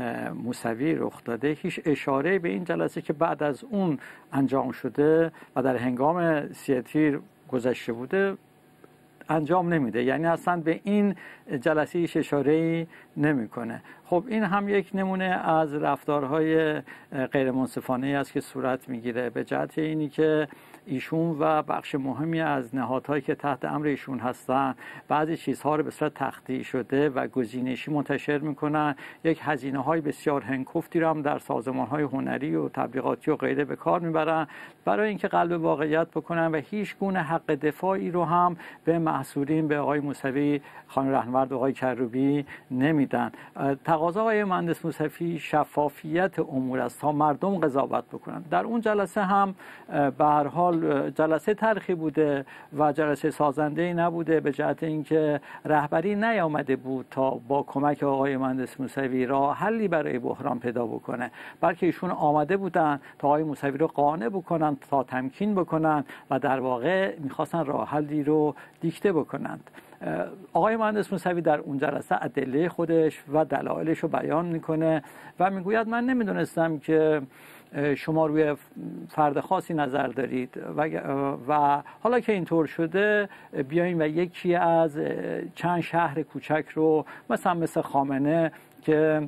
Speaker 17: موسوی رخ داده، هیچ اشاره به این جلسه که بعد از اون انجام شده و در هنگام سی تیر گذشته بوده انجام نمیده. یعنی اصلا به این جلسه هیچ اشاره‌ای نمیکنه. خب این هم یک نمونه از رفتارهای غیر منصفانه است که صورت میگیره، به جهت اینی که ایشون و بخش مهمی از نهادهایی که تحت امر ایشون هستن بعضی چیزها رو به صورت تخطی شده و گزینشی منتشر میکنن. یک هزینه های بسیار هنگفتی رو هم در سازمان های هنری و تبلیغاتی و غیره به کار میبرن برای اینکه قلب واقعیت بکنن و هیچ گونه حق دفاعی رو هم به محصولین، به آقای موسوی، خانم رهنورد و آقای کروبی نمیدن. تقاضا آقای مهندس موسوی شفافیت امور است تا مردم قضاوت بکنن. در اون جلسه هم به هر حال جلسه تلخی بوده و جلسه سازنده‌ای نبوده، به جهت اینکه رهبری نیامده بود تا با کمک آقای مهندس موسوی راه حلی برای بحران پیدا بکنه، بلکه ایشون آمده بودن تا آقای موسوی رو قانع بکنن، تا تمکین بکنن و در واقع میخواستن راه حلی رو دیکته بکنند. آقای مهندس موسوی در اون جلسه ادله خودش و دلایلش رو بیان میکنه و میگوید من نمیدونستم که شما روی فرد خاصی نظر دارید و, و حالا که اینطور شده بیاییم و یکی از چند شهر کوچک رو مثلا مثل خامنه که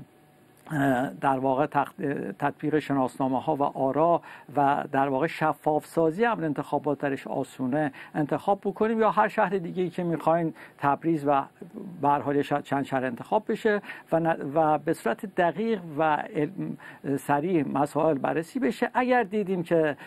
Speaker 17: در واقع تطبیق شناسنامه ها و آرا و در واقع شفاف سازی امر انتخابات درش آسونه انتخاب بکنیم، یا هر شهر دیگه‌ای که میخواین تبریز و به هر حال چند شهر انتخاب بشه و و به صورت دقیق و سریع مسائل بررسی بشه. اگر دیدیم که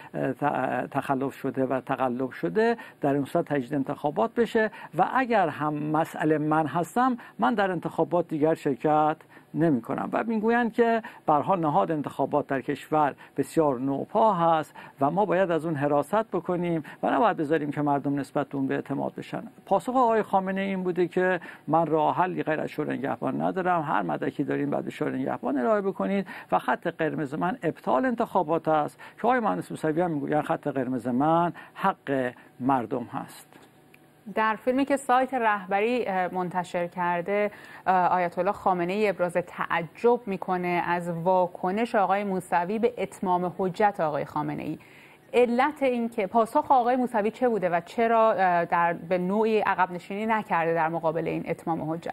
Speaker 17: تخلف شده و تقلب شده در اون صورت تجدید انتخابات بشه و اگر هم مسئله من هستم من در انتخابات دیگر شرکت نمی کنم. و میگویند که به هر حال نهاد انتخابات در کشور بسیار نوپا هست و ما باید از اون حراست بکنیم و نباید بذاریم که مردم نسبت به اون به اعتماد بشن. پاسخ آقای خامنه این بوده که من راه حلی غیر از شورای نگهبان ندارم، هر مدرکی دارین بعد شورای نگهبان ارائه بکنید و خط قرمز من ابطال انتخابات است که آقای مهندس موسوی هم میگویند خط قرمز من حق مردم هست.
Speaker 1: در فیلمی که سایت رهبری منتشر کرده آیت الله خامنه‌ای ابراز تعجب میکنه از واکنش آقای موسوی به اتمام حجت آقای خامنه‌ای. علت این که پاسخ آقای موسوی چه بوده و چرا در به نوعی عقب نشینی نکرده در مقابل این اتمام حجت؟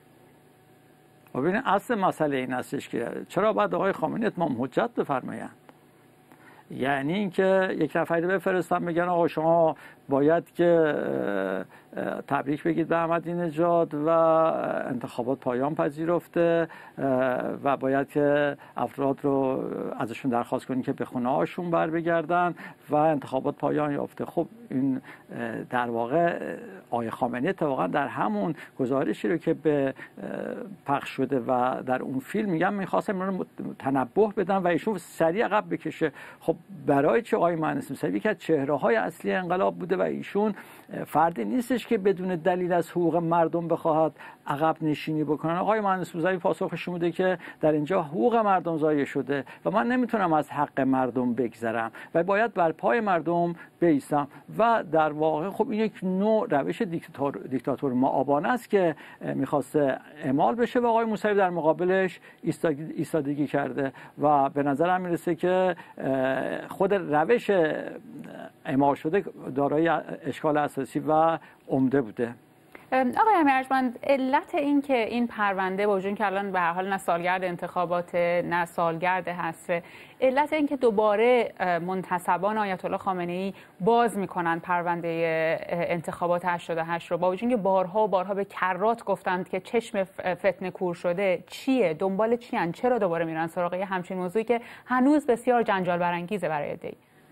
Speaker 17: ببینید اصل مسئله این استش که چرا باید آقای خامنه‌ای اتمام حجت بفرمایند؟ یعنی اینکه یک نفری بفرستن بگن آقا شما باید که تبریک بگید به احمدی نژاد و انتخابات پایان پذیرفته و باید که افراد رو ازشون درخواست کنید که به خونه هاشون بر بگردن و انتخابات پایان یافته. خب این در واقع آقای خامنه‌ای اتفاقا در همون گزارشی رو که به پخش شده و در اون فیلم میگم می‌خواستم اینو تنبه بدن و ایشون سریع عقب بکشه. خب برای چه آقای مهندس موسوی که چهره‌های اصلی انقلاب بوده و ایشون فردی نیستش که بدون دلیل از حقوق مردم بخواهد عقب نشینی بکنن. آقای مهندس موسوی پاسخش بوده که در اینجا حقوق مردم ضایع شده و من نمیتونم از حق مردم بگذرم و باید بر پای مردم بایستم و در واقع خب این یک نوع روش دیکتاتور دیکتاتور معابانه است که میخواسته اعمال بشه و آقای موسوی در مقابلش ایستادگی کرده و به نظرم میرسه که خود روش اعمال شده دارای اشکال اساسی و عمده بوده.
Speaker 1: آقای امیرارجمند، علت این که این پرونده با وجود که الان به هر حال نه سالگرد انتخابات نه سالگرد حصر، علت این که دوباره منتسبان آیت الله خامنه ای باز میکنن پرونده انتخابات هشتاد و هشت رو با وجود که بارها و بارها به کرات گفتند که چشم فتنه کور شده، چیه؟ دنبال چی ان؟ چرا دوباره میرن سراغ همچین موضوعی که هنوز بسیار جنجال برانگیزه برای عده‌ای؟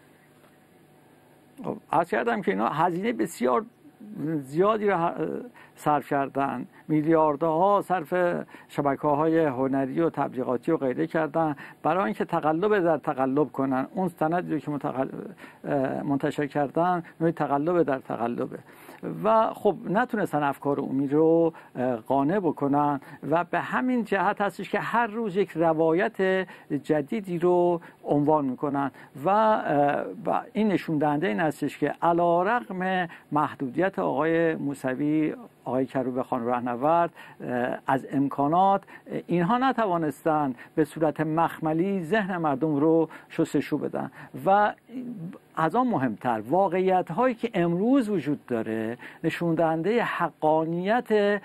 Speaker 17: عرض کردم که اینا هزینه بسیار زیادی را صرف کردن، میلیاردها صرف شبکه‌های هنری و تبلیغاتی و غیره کردن برای اینکه تقلب در تقلب کنن. اون سندی رو که منتشر کردن نوعی تقلب در تقلبه و خب نتونستن افکار عمومی رو قانع بکنن و به همین جهت هستش که هر روز یک روایت جدیدی رو عنوان میکنن و این نشون دهنده این هستش که علی‌رغم محدودیت آقای موسوی، آقای کروبخان راهنورد از امکانات، اینها نتوانستن به صورت مخملی ذهن مردم رو شستشو بدن و از آن مهمتر واقعیت هایی که امروز وجود داره نشون دهنده حقانیت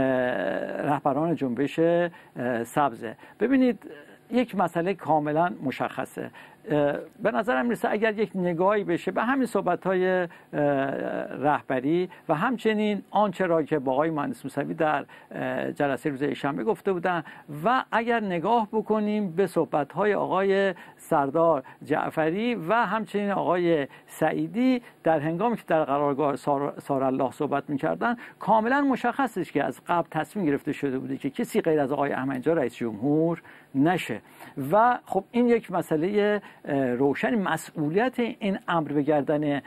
Speaker 17: رهبران جنبش سبزه. ببینید یک مسئله کاملا مشخصه. به نظرم میرسه اگر یک نگاهی بشه به همین صحبت‌های رهبری و همچنین آنچه را که با آقای مهندس موسوی در جلسه روز شنبه گفته بودن و اگر نگاه بکنیم به صحبت‌های آقای سردار جعفری و همچنین آقای سعیدی در هنگامی که در قرارگاه سارالله صحبت می‌کردن، کاملا مشخص است که از قبل تصمیم گرفته شده بوده که کسی غیر از آقای احمدی‌نژاد رئیس جمهور نشه و خب این یک مسئله روشن مسئولیت این امر به گردن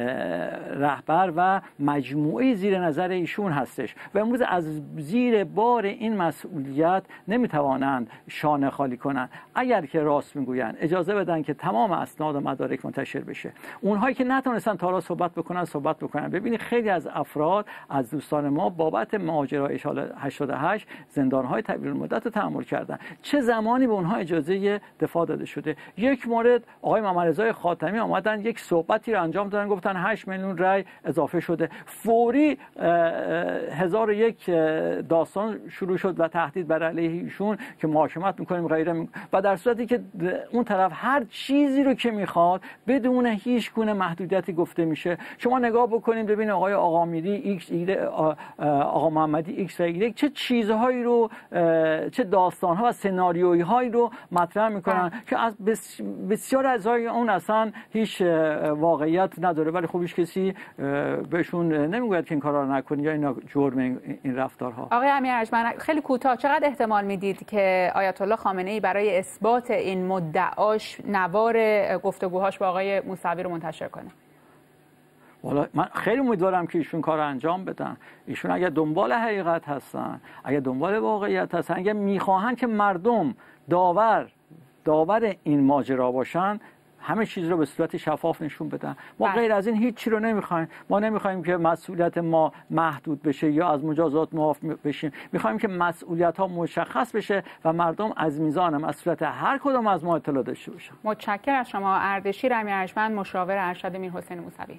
Speaker 17: رهبر و مجموعه زیر نظر ایشون هستش و امروز از زیر بار این مسئولیت نمیتوانند شانه خالی کنند. اگر که راست میگویند اجازه بدن که تمام اسناد و مدارک منتشر بشه، اونهایی که نتونستن تا حالا صحبت بکنن صحبت بکنن. ببینید خیلی از افراد از دوستان ما بابت ماجرای هشتاد و هشت زندان‌های طویل المدت رو تحمل کردن. چه زمانی به اونها اجازه دفاع داده شده؟ یک مورد آقای محمدرضا خاتمی آمدن یک صحبتی رو انجام دادن، گفتن هشت میلیون رای اضافه شده، فوری هزار و یک داستان شروع شد و تهدید بر علیه ایشون که محاکمت میکنیم غیره، و در صورتی که اون طرف هر چیزی رو که میخواد بدون هیچ گونه محدودیتی گفته میشه. شما نگاه بکنید ببینید آقای آقامیری ایکس آقا محمدی ایکس و ایگرگ چه چیزهایی رو، چه داستانها و سناریویی هایی رو مطرح میکنن که از بسیار از اون اصلا هیچ واقعیت نداره، ولی خب هیچ کسی بهشون نمیگوید که این کارا رو نکنی یا اینا جرم این رفتارها.
Speaker 1: آقای امیرارجمند خیلی کوتاه، چقدر احتمال میدید که آیت الله خامنه ای برای اثبات این مدعاش نوار گفتگوهاش با آقای موسوی رو منتشر کنه؟
Speaker 17: والا من خیلی امیدوارم که ایشون کار انجام بدن. ایشون اگر دنبال حقیقت هستن، اگر دنبال واقعیت هستن، اگر میخواهن که مردم داور داور این ماجرا باشن، همه چیز رو به صورت شفاف نشون بدن. ما بله. غیر از این هیچ چی رو نمیخوایم. ما نمیخوایم که مسئولیت ما محدود بشه یا از مجازات معاف بشیم. میخوایم که مسئولیت ها مشخص بشه و مردم از میزان مسئولیت هر کدوم از ما اطلاع داشته باشن.
Speaker 1: متشکرم از شما. اردشیر امیرارجمند، مشاور ارشد میرحسین موسوی.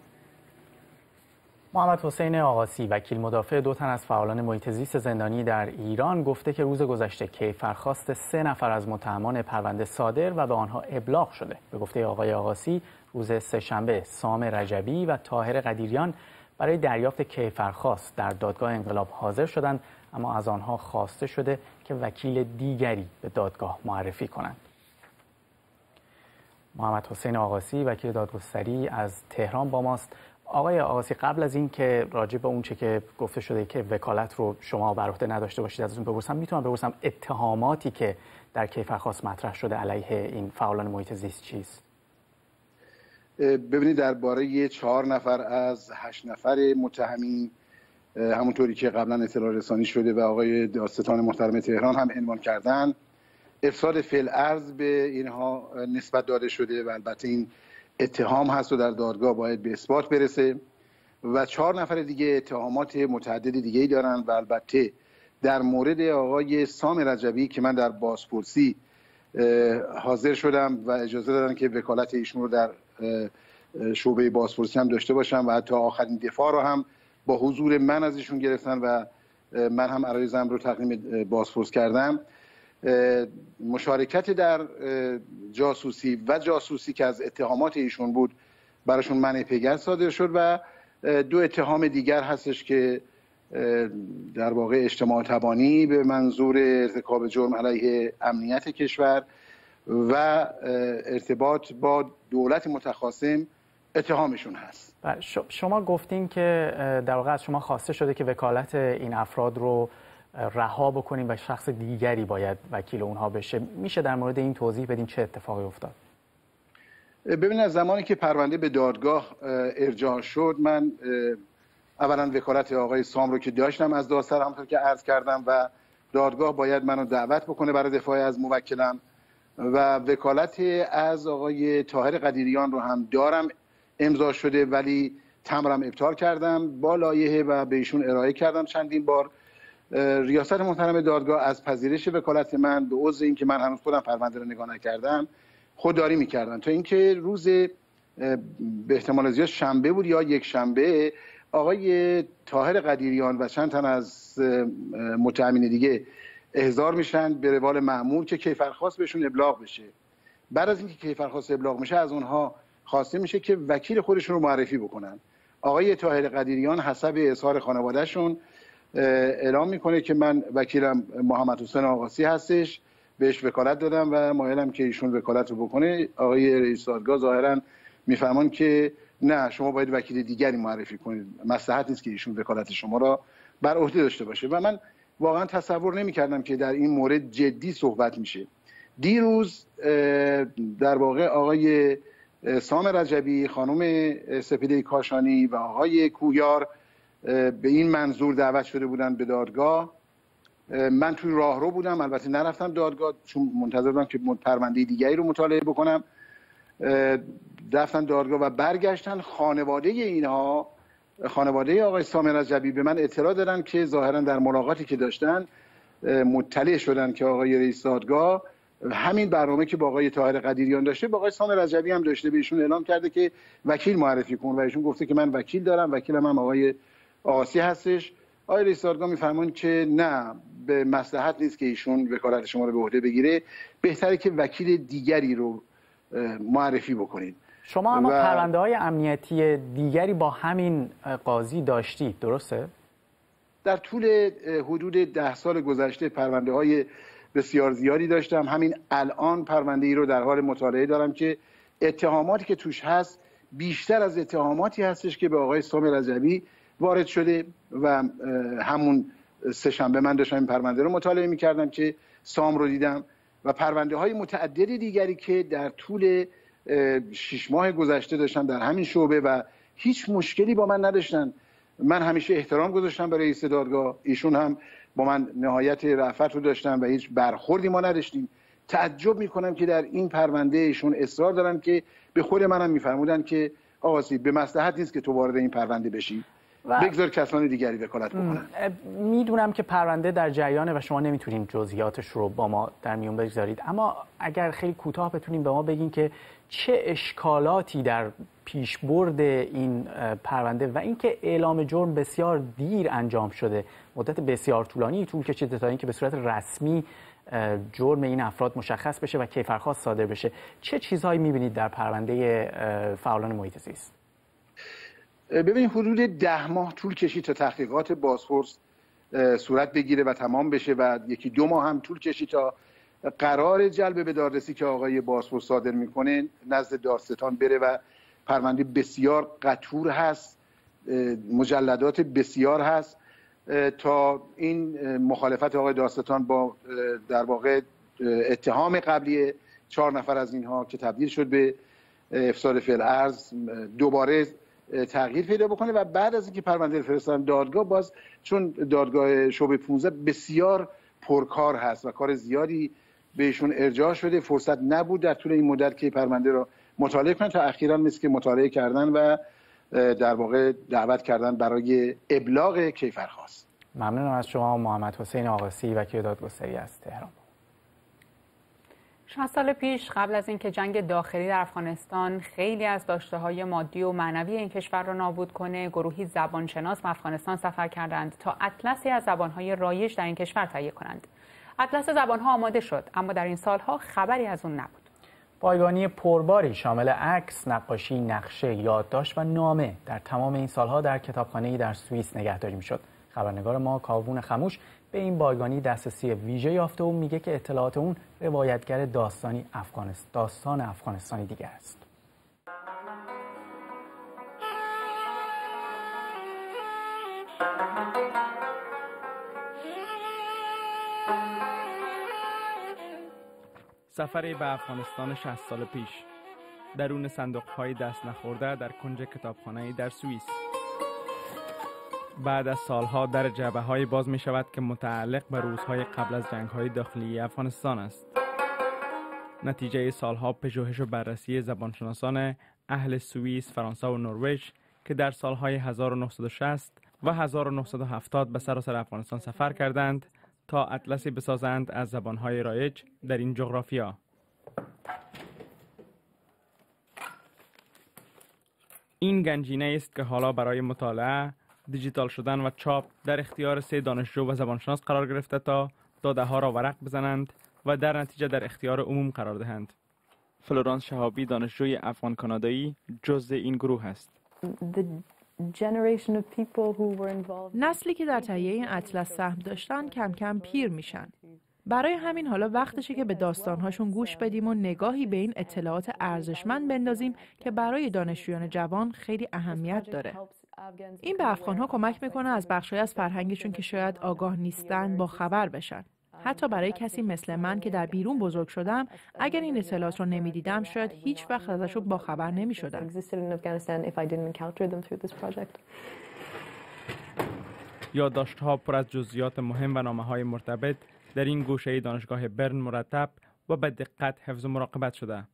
Speaker 2: محمد حسین آقاسی، وکیل مدافع دو تن از فعالان محیط زیست زندانی در ایران، گفته که روز گذشته کیفرخواست سه نفر از متهمان پرونده صادر و به آنها ابلاغ شده. به گفته آقای آقاسی، روز سه‌شنبه سام رجبی و طاهر قدیریان برای دریافت کیفرخواست در دادگاه انقلاب حاضر شدند، اما از آنها خواسته شده که وکیل دیگری به دادگاه معرفی کنند. محمد حسین آقاسی، وکیل دادگستری از تهران با ماست. آقای آقاسی، قبل از این که راجع به اون چه که گفته شده که وکالت رو شما بر عهده نداشته باشید ازتون بپرسم، میتونم بپرسم اتهاماتی که در کیفرخواست مطرح شده علیه این فعالان محیط زیست چیست؟
Speaker 18: ببینید درباره چهار نفر از هشت نفر متهمین همونطوری که قبلا اطلاع رسانی شده و آقای دادستان محترم تهران هم عنوان کردن، افساد فی‌الارض به اینها نسبت داده شده و البته این اتهام هست و در دادگاه باید به اثبات برسه و چهار نفر دیگه اتهامات متعدد دیگه دارن و البته در مورد آقای سام رجبی که من در بازپرسی حاضر شدم و اجازه دادن که وکالت ایشون رو در شعبه بازپرسی هم داشته باشم و حتی آخرین دفاع رو هم با حضور من از ایشون گرفتن و من هم عرایزم رو تقدیم بازپرس کردم. مشارکت در جاسوسی و جاسوسی که از اتهامات ایشون بود براشون منع پیگرد صادر شد و دو اتهام دیگر هستش که در واقع اجتماع تبانی به منظور ارتکاب جرم علیه امنیت کشور و ارتباط با دولت متخاصم اتهامشون هست.
Speaker 2: شما گفتین که در واقع از شما خواسته شده که وکالت این افراد رو رها بکنیم و شخص دیگری باید وکیل اونها بشه. میشه در مورد این توضیح بدین چه اتفاقی افتاد؟
Speaker 18: ببینید از زمانی که پرونده به دادگاه ارجاع شد من اولا وکالت آقای سام رو که داشتم از دادسر همونطور که عرض کردم و دادگاه باید منو دعوت بکنه برای دفاع از موکلم و وکالت از آقای طاهر قدیریان رو هم دارم امضا شده ولی تمرم ابطال کردم با لایحه و به ایشون ارائه کردم چندین بار. ریاست محترم دادگاه از پذیرش وکالت من به عذر اینکه من هنوز خودم پرونده رو نگاه نکردم خودداری می‌کردن تا اینکه روز به احتمال زیاد شنبه بود یا یک شنبه آقای طاهر قدیریان و چند تن از متهمین دیگه احضار میشن به روال معمول که کیفرخواست بهشون ابلاغ بشه. بعد از اینکه کیفرخواست ابلاغ میشه از اونها خواسته میشه که وکیل خودشون رو معرفی بکنن. آقای طاهر قدیریان حسب اظهار خانوادهشون اعلام میکنه که من وکیلم محمد حسین آقاسی هستش، بهش وکالت دادم و مایلم که ایشون وکالت رو بکنه. آقای رئیس دادگاه ظاهرا میفهمن که نه شما باید وکیل دیگری معرفی کنید، مصلحت نیست که ایشون وکالت شما را بر عهده داشته باشه و من واقعا تصور نمی‌کردم که در این مورد جدی صحبت میشه. دیروز در واقع آقای سام رجبی، خانم سپیده کاشانی و آقای کویار به این منظور دعوت شده بودن به دادگاه. من توی راهرو بودم، البته نرفتم دادگاه چون منتظر بودم که پرونده دیگری رو مطالعه بکنم. رفتن دادگاه و برگشتن. خانواده اینها، خانواده آقای سام رجبی به من اطلاع دادن که ظاهرا در ملاقاتی که داشتن مطلع شدن که آقای رئیس دادگاه همین برنامه که با آقای طاهر قدیریان داشته با آقای سام رجبی هم داشته، به ایشون اعلام کرده که وکیل معرفی کن و ایشون گفته که من وکیل دارم، وکیلم هم آقای آقاسی هستش. آقای رئیس دادگاه میفرمایند که نه به مصلحت نیست که ایشون وکالت شما رو به عهده بگیره، بهتره که وکیل دیگری رو معرفی بکنید.
Speaker 2: شما اما و... پرونده های امنیتی دیگری با همین قاضی داشتید درسته؟
Speaker 18: در طول حدود ده سال گذشته پرونده های بسیار زیادی داشتم. همین الان پرونده ای رو در حال مطالعه دارم که اتهاماتی که توش هست بیشتر از اتهاماتی هستش که به آقای سام رجبی وارد شده و همون سه شنبه من داشتم این پرونده رو مطالعه می‌کردم که سام رو دیدم و پرونده های متعدد دیگری که در طول شش ماه گذشته داشتم در همین شعبه و هیچ مشکلی با من نداشتن. من همیشه احترام گذاشتم برای رئیس دادگاه، ایشون هم با من نهایت رأفت رو داشتن و هیچ برخوردی ما نداشتیم. تعجب میکنم که در این پرونده ایشون اصرار دارن که به خود منم میفرمودن که آقاسی به مصلحت نیست که تو وارد این پرونده بشی، بگذار کسان دیگری وکالت بکنن.
Speaker 2: میدونم که پرونده در جریانه و شما نمیتونین جزئیاتش رو با ما در میون بگذارید، اما اگر خیلی کوتاه بتونین به ما بگین که چه اشکالاتی در پیشبرد این پرونده و اینکه اعلام جرم بسیار دیر انجام شده، مدت بسیار طولانی طول کشیده تا اینکه به صورت رسمی جرم این افراد مشخص بشه و کیفرخواست صادر بشه، چه چیزهایی میبینید در پرونده فعالان محیط زیست؟
Speaker 18: ببینید حدود ده ماه طول کشید تا تحقیقات بازپرس صورت بگیره و تمام بشه و یکی دو ماه هم طول کشید تا قرار جلب به دادرسی که آقای بازپرس صادر میکنه نزد دادستان بره و پرونده بسیار قطور هست، مجلدات بسیار هست تا این مخالفت آقای دادستان با در واقع اتهام قبلی چهار نفر از اینها که تبدیل شد به افساد فی‌الارض دوباره تغییر پیدا بکنه و بعد از اینکه پرونده فرستادن دادگاه، باز چون دادگاه شعبه پانزده بسیار پرکار هست و کار زیادی بهشون ارجاع شده، فرصت نبود در طول این مدت که پرونده رو مطالعه کنن تا اخیراً مثل که مطالعه کردن و در واقع دعوت کردن برای ابلاغ کیفرخواست.
Speaker 2: ممنونم از شما. محمد حسین آقاسی، وکیل دادگستری از تهران.
Speaker 1: شصت سال پیش قبل از اینکه جنگ داخلی در افغانستان خیلی از داشته‌های مادی و معنوی این کشور را نابود کنه، گروهی زبانشناس به افغانستان سفر کردند تا اطلسی از زبان‌های رایج در این کشور تهیه کنند. اطلس زبان‌ها آماده شد، اما در این سال‌ها خبری از اون نبود.
Speaker 2: بایگانی پرباری شامل عکس، نقاشی، نقشه، یادداشت و نامه در تمام این سال‌ها در کتابخانه‌ای در سوئیس نگهداری می‌شد. خبرنگار ما کاوون خموش به این بایگانی دسترسی ویژه یافته و میگه که اطلاعات اون روایتگر داستانی افغانستان داستان افغانستانی دیگه است.
Speaker 19: سفری به افغانستان شصت سال پیش، درون صندوق‌های دست نخورده در کنج کتابخانه‌ای در سوئیس. بعد از سالها در جعبه‌های باز می شود که متعلق به روزهای قبل از جنگ‌های داخلی افغانستان است. نتیجه سالها پژوهش و بررسی زبانشناسان اهل سوئیس، فرانسه و نروژ که در سالهای هزار و نهصد و شصت و هزار و نهصد و هفتاد به سراسر افغانستان سفر کردند تا اطلسی بسازند از زبانهای رایج در این جغرافیا. این گنجینه است که حالا برای مطالعه، دیجیتال شدن و چاپ در اختیار سه دانشجو و زبانشناس قرار گرفته تا داده ها را ورق بزنند و در نتیجه در اختیار عموم قرار دهند. فلورانس شهابی، دانشجوی افغان کانادایی، جزء این گروه است.
Speaker 20: نسلی که در تهیه این اطلس سهم داشتن کم کم پیر میشن. برای همین حالا وقتشه که به داستانهاشون گوش بدیم و نگاهی به این اطلاعات ارزشمند بندازیم که برای دانشجویان جوان خیلی اهمیت داره. این به افغان‌ها کمک میکنه از بخشی از فرهنگشون که شاید آگاه نیستن با خبر بشن. حتی برای کسی مثل من که در بیرون بزرگ شدم، اگر این اطلاعات رو نمیدیدم شاید هیچ وقت ازشون با خبر نمیشدم.
Speaker 19: یادداشت‌ها پر از جزئیات مهم و نامه‌های مرتبط در این گوشه دانشگاه برن مرتب و به دقت حفظ و مراقبت شده.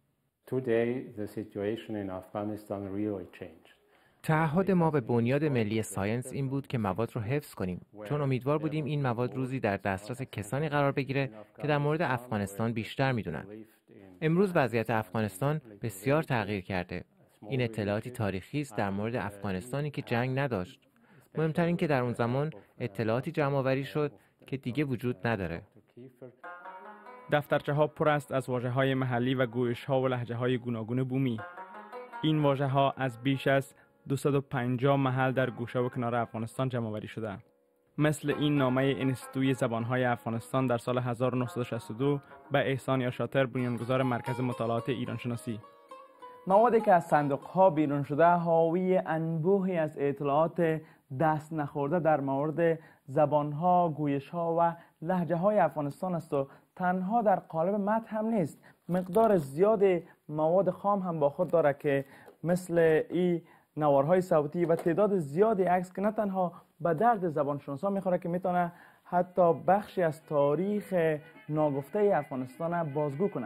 Speaker 21: تعهد ما به بنیاد ملی ساینس این بود که مواد رو حفظ کنیم، چون امیدوار بودیم این مواد روزی در دسترس کسانی قرار بگیره که در مورد افغانستان بیشتر میدونن. امروز وضعیت افغانستان بسیار تغییر کرده. این اطلاعاتی تاریخی است در مورد افغانستانی که جنگ نداشت. مهمتر این که در اون زمان اطلاعاتی جمع‌آوری شد که دیگه وجود نداره.
Speaker 19: دفترچه ها پر است از واژه های محلی و گویش ها و لهجه های گوناگون بومی. این واژه ها از بیش از دویست و پنجاه محل در گوشه و کنار افغانستان جمع آوری شده. مثل این نامه انستیتوی زبانهای افغانستان در سال هزار و نهصد و شصت و دو به احسان یاشاتر، بنیانگذار مرکز مطالعات ایران شناسی. موادی که از صندوق ها بیرون شده حاوی انبوهی از اطلاعات دست نخورده در مورد زبانها، گویشها و لهجه های افغانستان است و تنها در قالب متن هم نیست، مقدار زیاد مواد خام هم با خود داره که مثل این نوارهای صوتی و تعداد زیادی عکس که نه تنها به درد زبانشناسا میخوره که میتونه حتی بخشی از تاریخ ناگفته افغانستان بازگو کنه.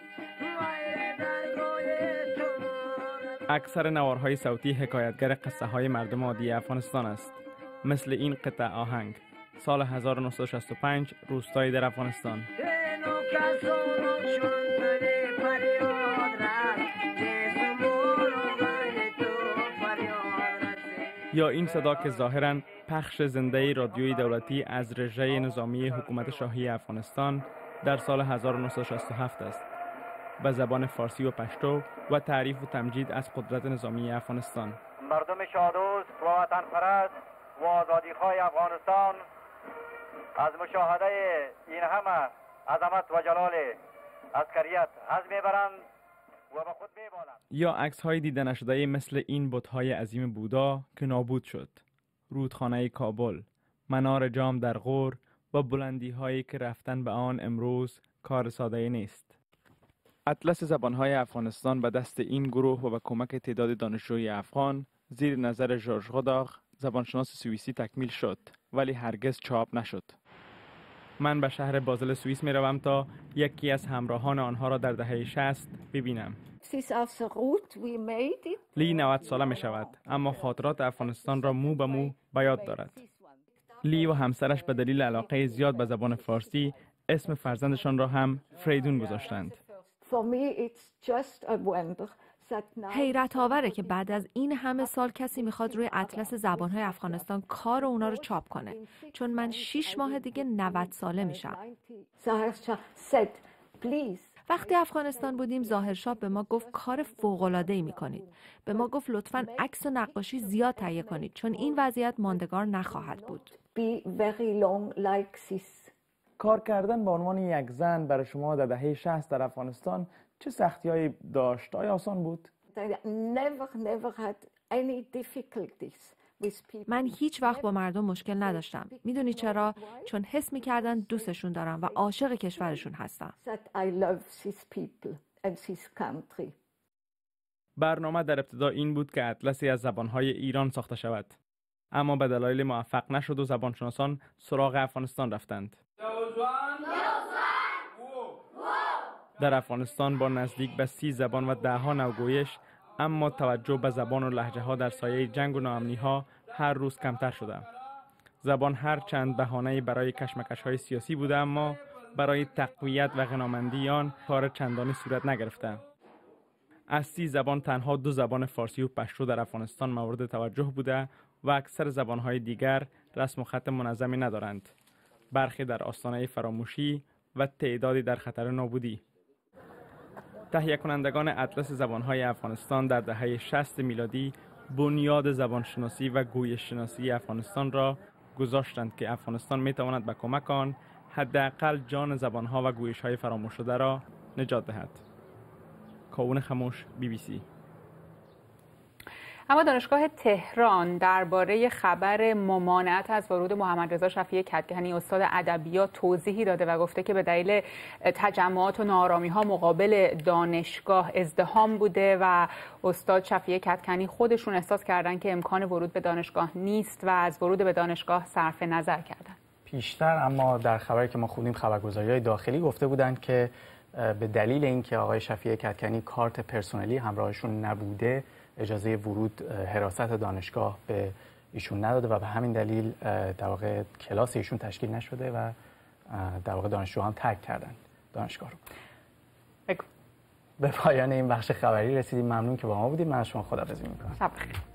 Speaker 19: اکثر نوارهای صوتی حکایتگر قصه های مردم عادی افغانستان است، مثل این قطعه آهنگ سال هزار و نهصد و شصت و پنج، روستایی در افغانستان. یا این صدا که ظاهراً پخش زنده رادیوی دولتی از رژه نظامی حکومت شاهی افغانستان در سال هزار و نهصد و شصت و هفت است، به زبان فارسی و پشتو و تعریف و تمجید از قدرت نظامی افغانستان.
Speaker 22: مردم شادوست و وطن پرست و آزادیخواه افغانستان از مشاهده این همه عظمت و جلال عسکریت حظ میبرند و به خود میبالند.
Speaker 19: یا عکس های دیده نشده مثل این بت‌های عظیم بودا که نابود شد، رودخانه کابل، منار جام در غور و بلندی هایی که رفتن به آن امروز کار ساده نیست. اطلس زبانهای افغانستان به دست این گروه و به کمک تعداد دانشجوی افغان زیر نظر ژورژ غوداغ زبانشناس سوئیسی تکمیل شد ولی هرگز چاپ نشد. من به شهر بازل سوئیس می روم تا یکی از همراهان آنها را در دهه شصت ببینم. لی نود ساله می شود اما خاطرات افغانستان را مو به مو به یاد دارد. لی و همسرش به دلیل علاقه زیاد به زبان فارسی اسم فرزندشان را هم فریدون گذاشتند.
Speaker 20: حیرت آوره که بعد از این همه سال کسی میخواد روی اطلس زبانهای افغانستان کار اونا رو چاپ کنه، چون من شش ماه دیگه نود ساله میشم. وقتی افغانستان بودیم ظاهرشاه به ما گفت کار فوق‌العاده‌ای میکنید. به ما گفت لطفاً عکس و نقاشی زیاد تهیه کنید چون این وضعیت ماندگار نخواهد بود.
Speaker 19: کار کردن به عنوان یک زن برای شما در دهه شصت در افغانستان چه سختی‌هایی داشت؟ آیا آسان بود؟
Speaker 20: من هیچ وقت با مردم مشکل نداشتم. میدونی چرا؟ چون حس می‌کردن دوستشون دارم و عاشق کشورشون هستم.
Speaker 19: برنامه در ابتدا این بود که اطلسی از زبان‌های ایران ساخته شود. اما به دلایل موفق نشد و زبانشناسان سراغ افغانستان رفتند. در افغانستان با نزدیک به سی زبان و ده ها نوگویش، اما توجه به زبان و لهجه ها در سایه جنگ و ناامنی ها هر روز کمتر شده. زبان هر چند بهانه‌ای برای کشمکش های سیاسی بوده اما برای تقویت و غنامندی آن کار چندانی صورت نگرفته. از سی زبان تنها دو زبان فارسی و پشتو در افغانستان مورد توجه بوده و اکثر زبان‌های دیگر رسم و خط منظمی ندارند. برخی در آستانه فراموشی و تعدادی در خطر نابودی. تهیه کنندگان اطلس زبان‌های افغانستان در دهه شصت میلادی بنیاد زبانشناسی و گویش شناسی افغانستان را گذاشتند که افغانستان می‌تواند به کمک آن حداقل جان زبان‌ها و گویش‌های فراموش شده را نجات دهد. کاوون خموش، بی بی سی.
Speaker 1: اما دانشگاه تهران درباره خبر ممانعت از ورود محمد رضا شفیع کدکنی استاد ادبیات توضیحی داده و گفته که به دلیل تجمعات و ناآرامی‌ها مقابل دانشگاه ازدحام بوده و استاد شفیع کدکنی خودشون احساس کردن که امکان ورود به دانشگاه نیست و از ورود به دانشگاه صرف نظر کردن.
Speaker 2: پیشتر اما در خبری که ما خوندیم خبرگزاری‌های داخلی گفته بودند که به دلیل اینکه آقای شفیع کدکنی کارت پرسنلی همراهشون نبوده اجازه ورود حراست دانشگاه به ایشون نداده و به همین دلیل در واقع کلاس ایشون تشکیل نشده و در واقع دانشجوها هم ترک کردن دانشگاه رو.
Speaker 1: بگو.
Speaker 2: به پایان این بخش خبری رسیدیم. ممنون که با ما بودید. من از شما خداحافظی می‌کنم.
Speaker 1: شب بخیر.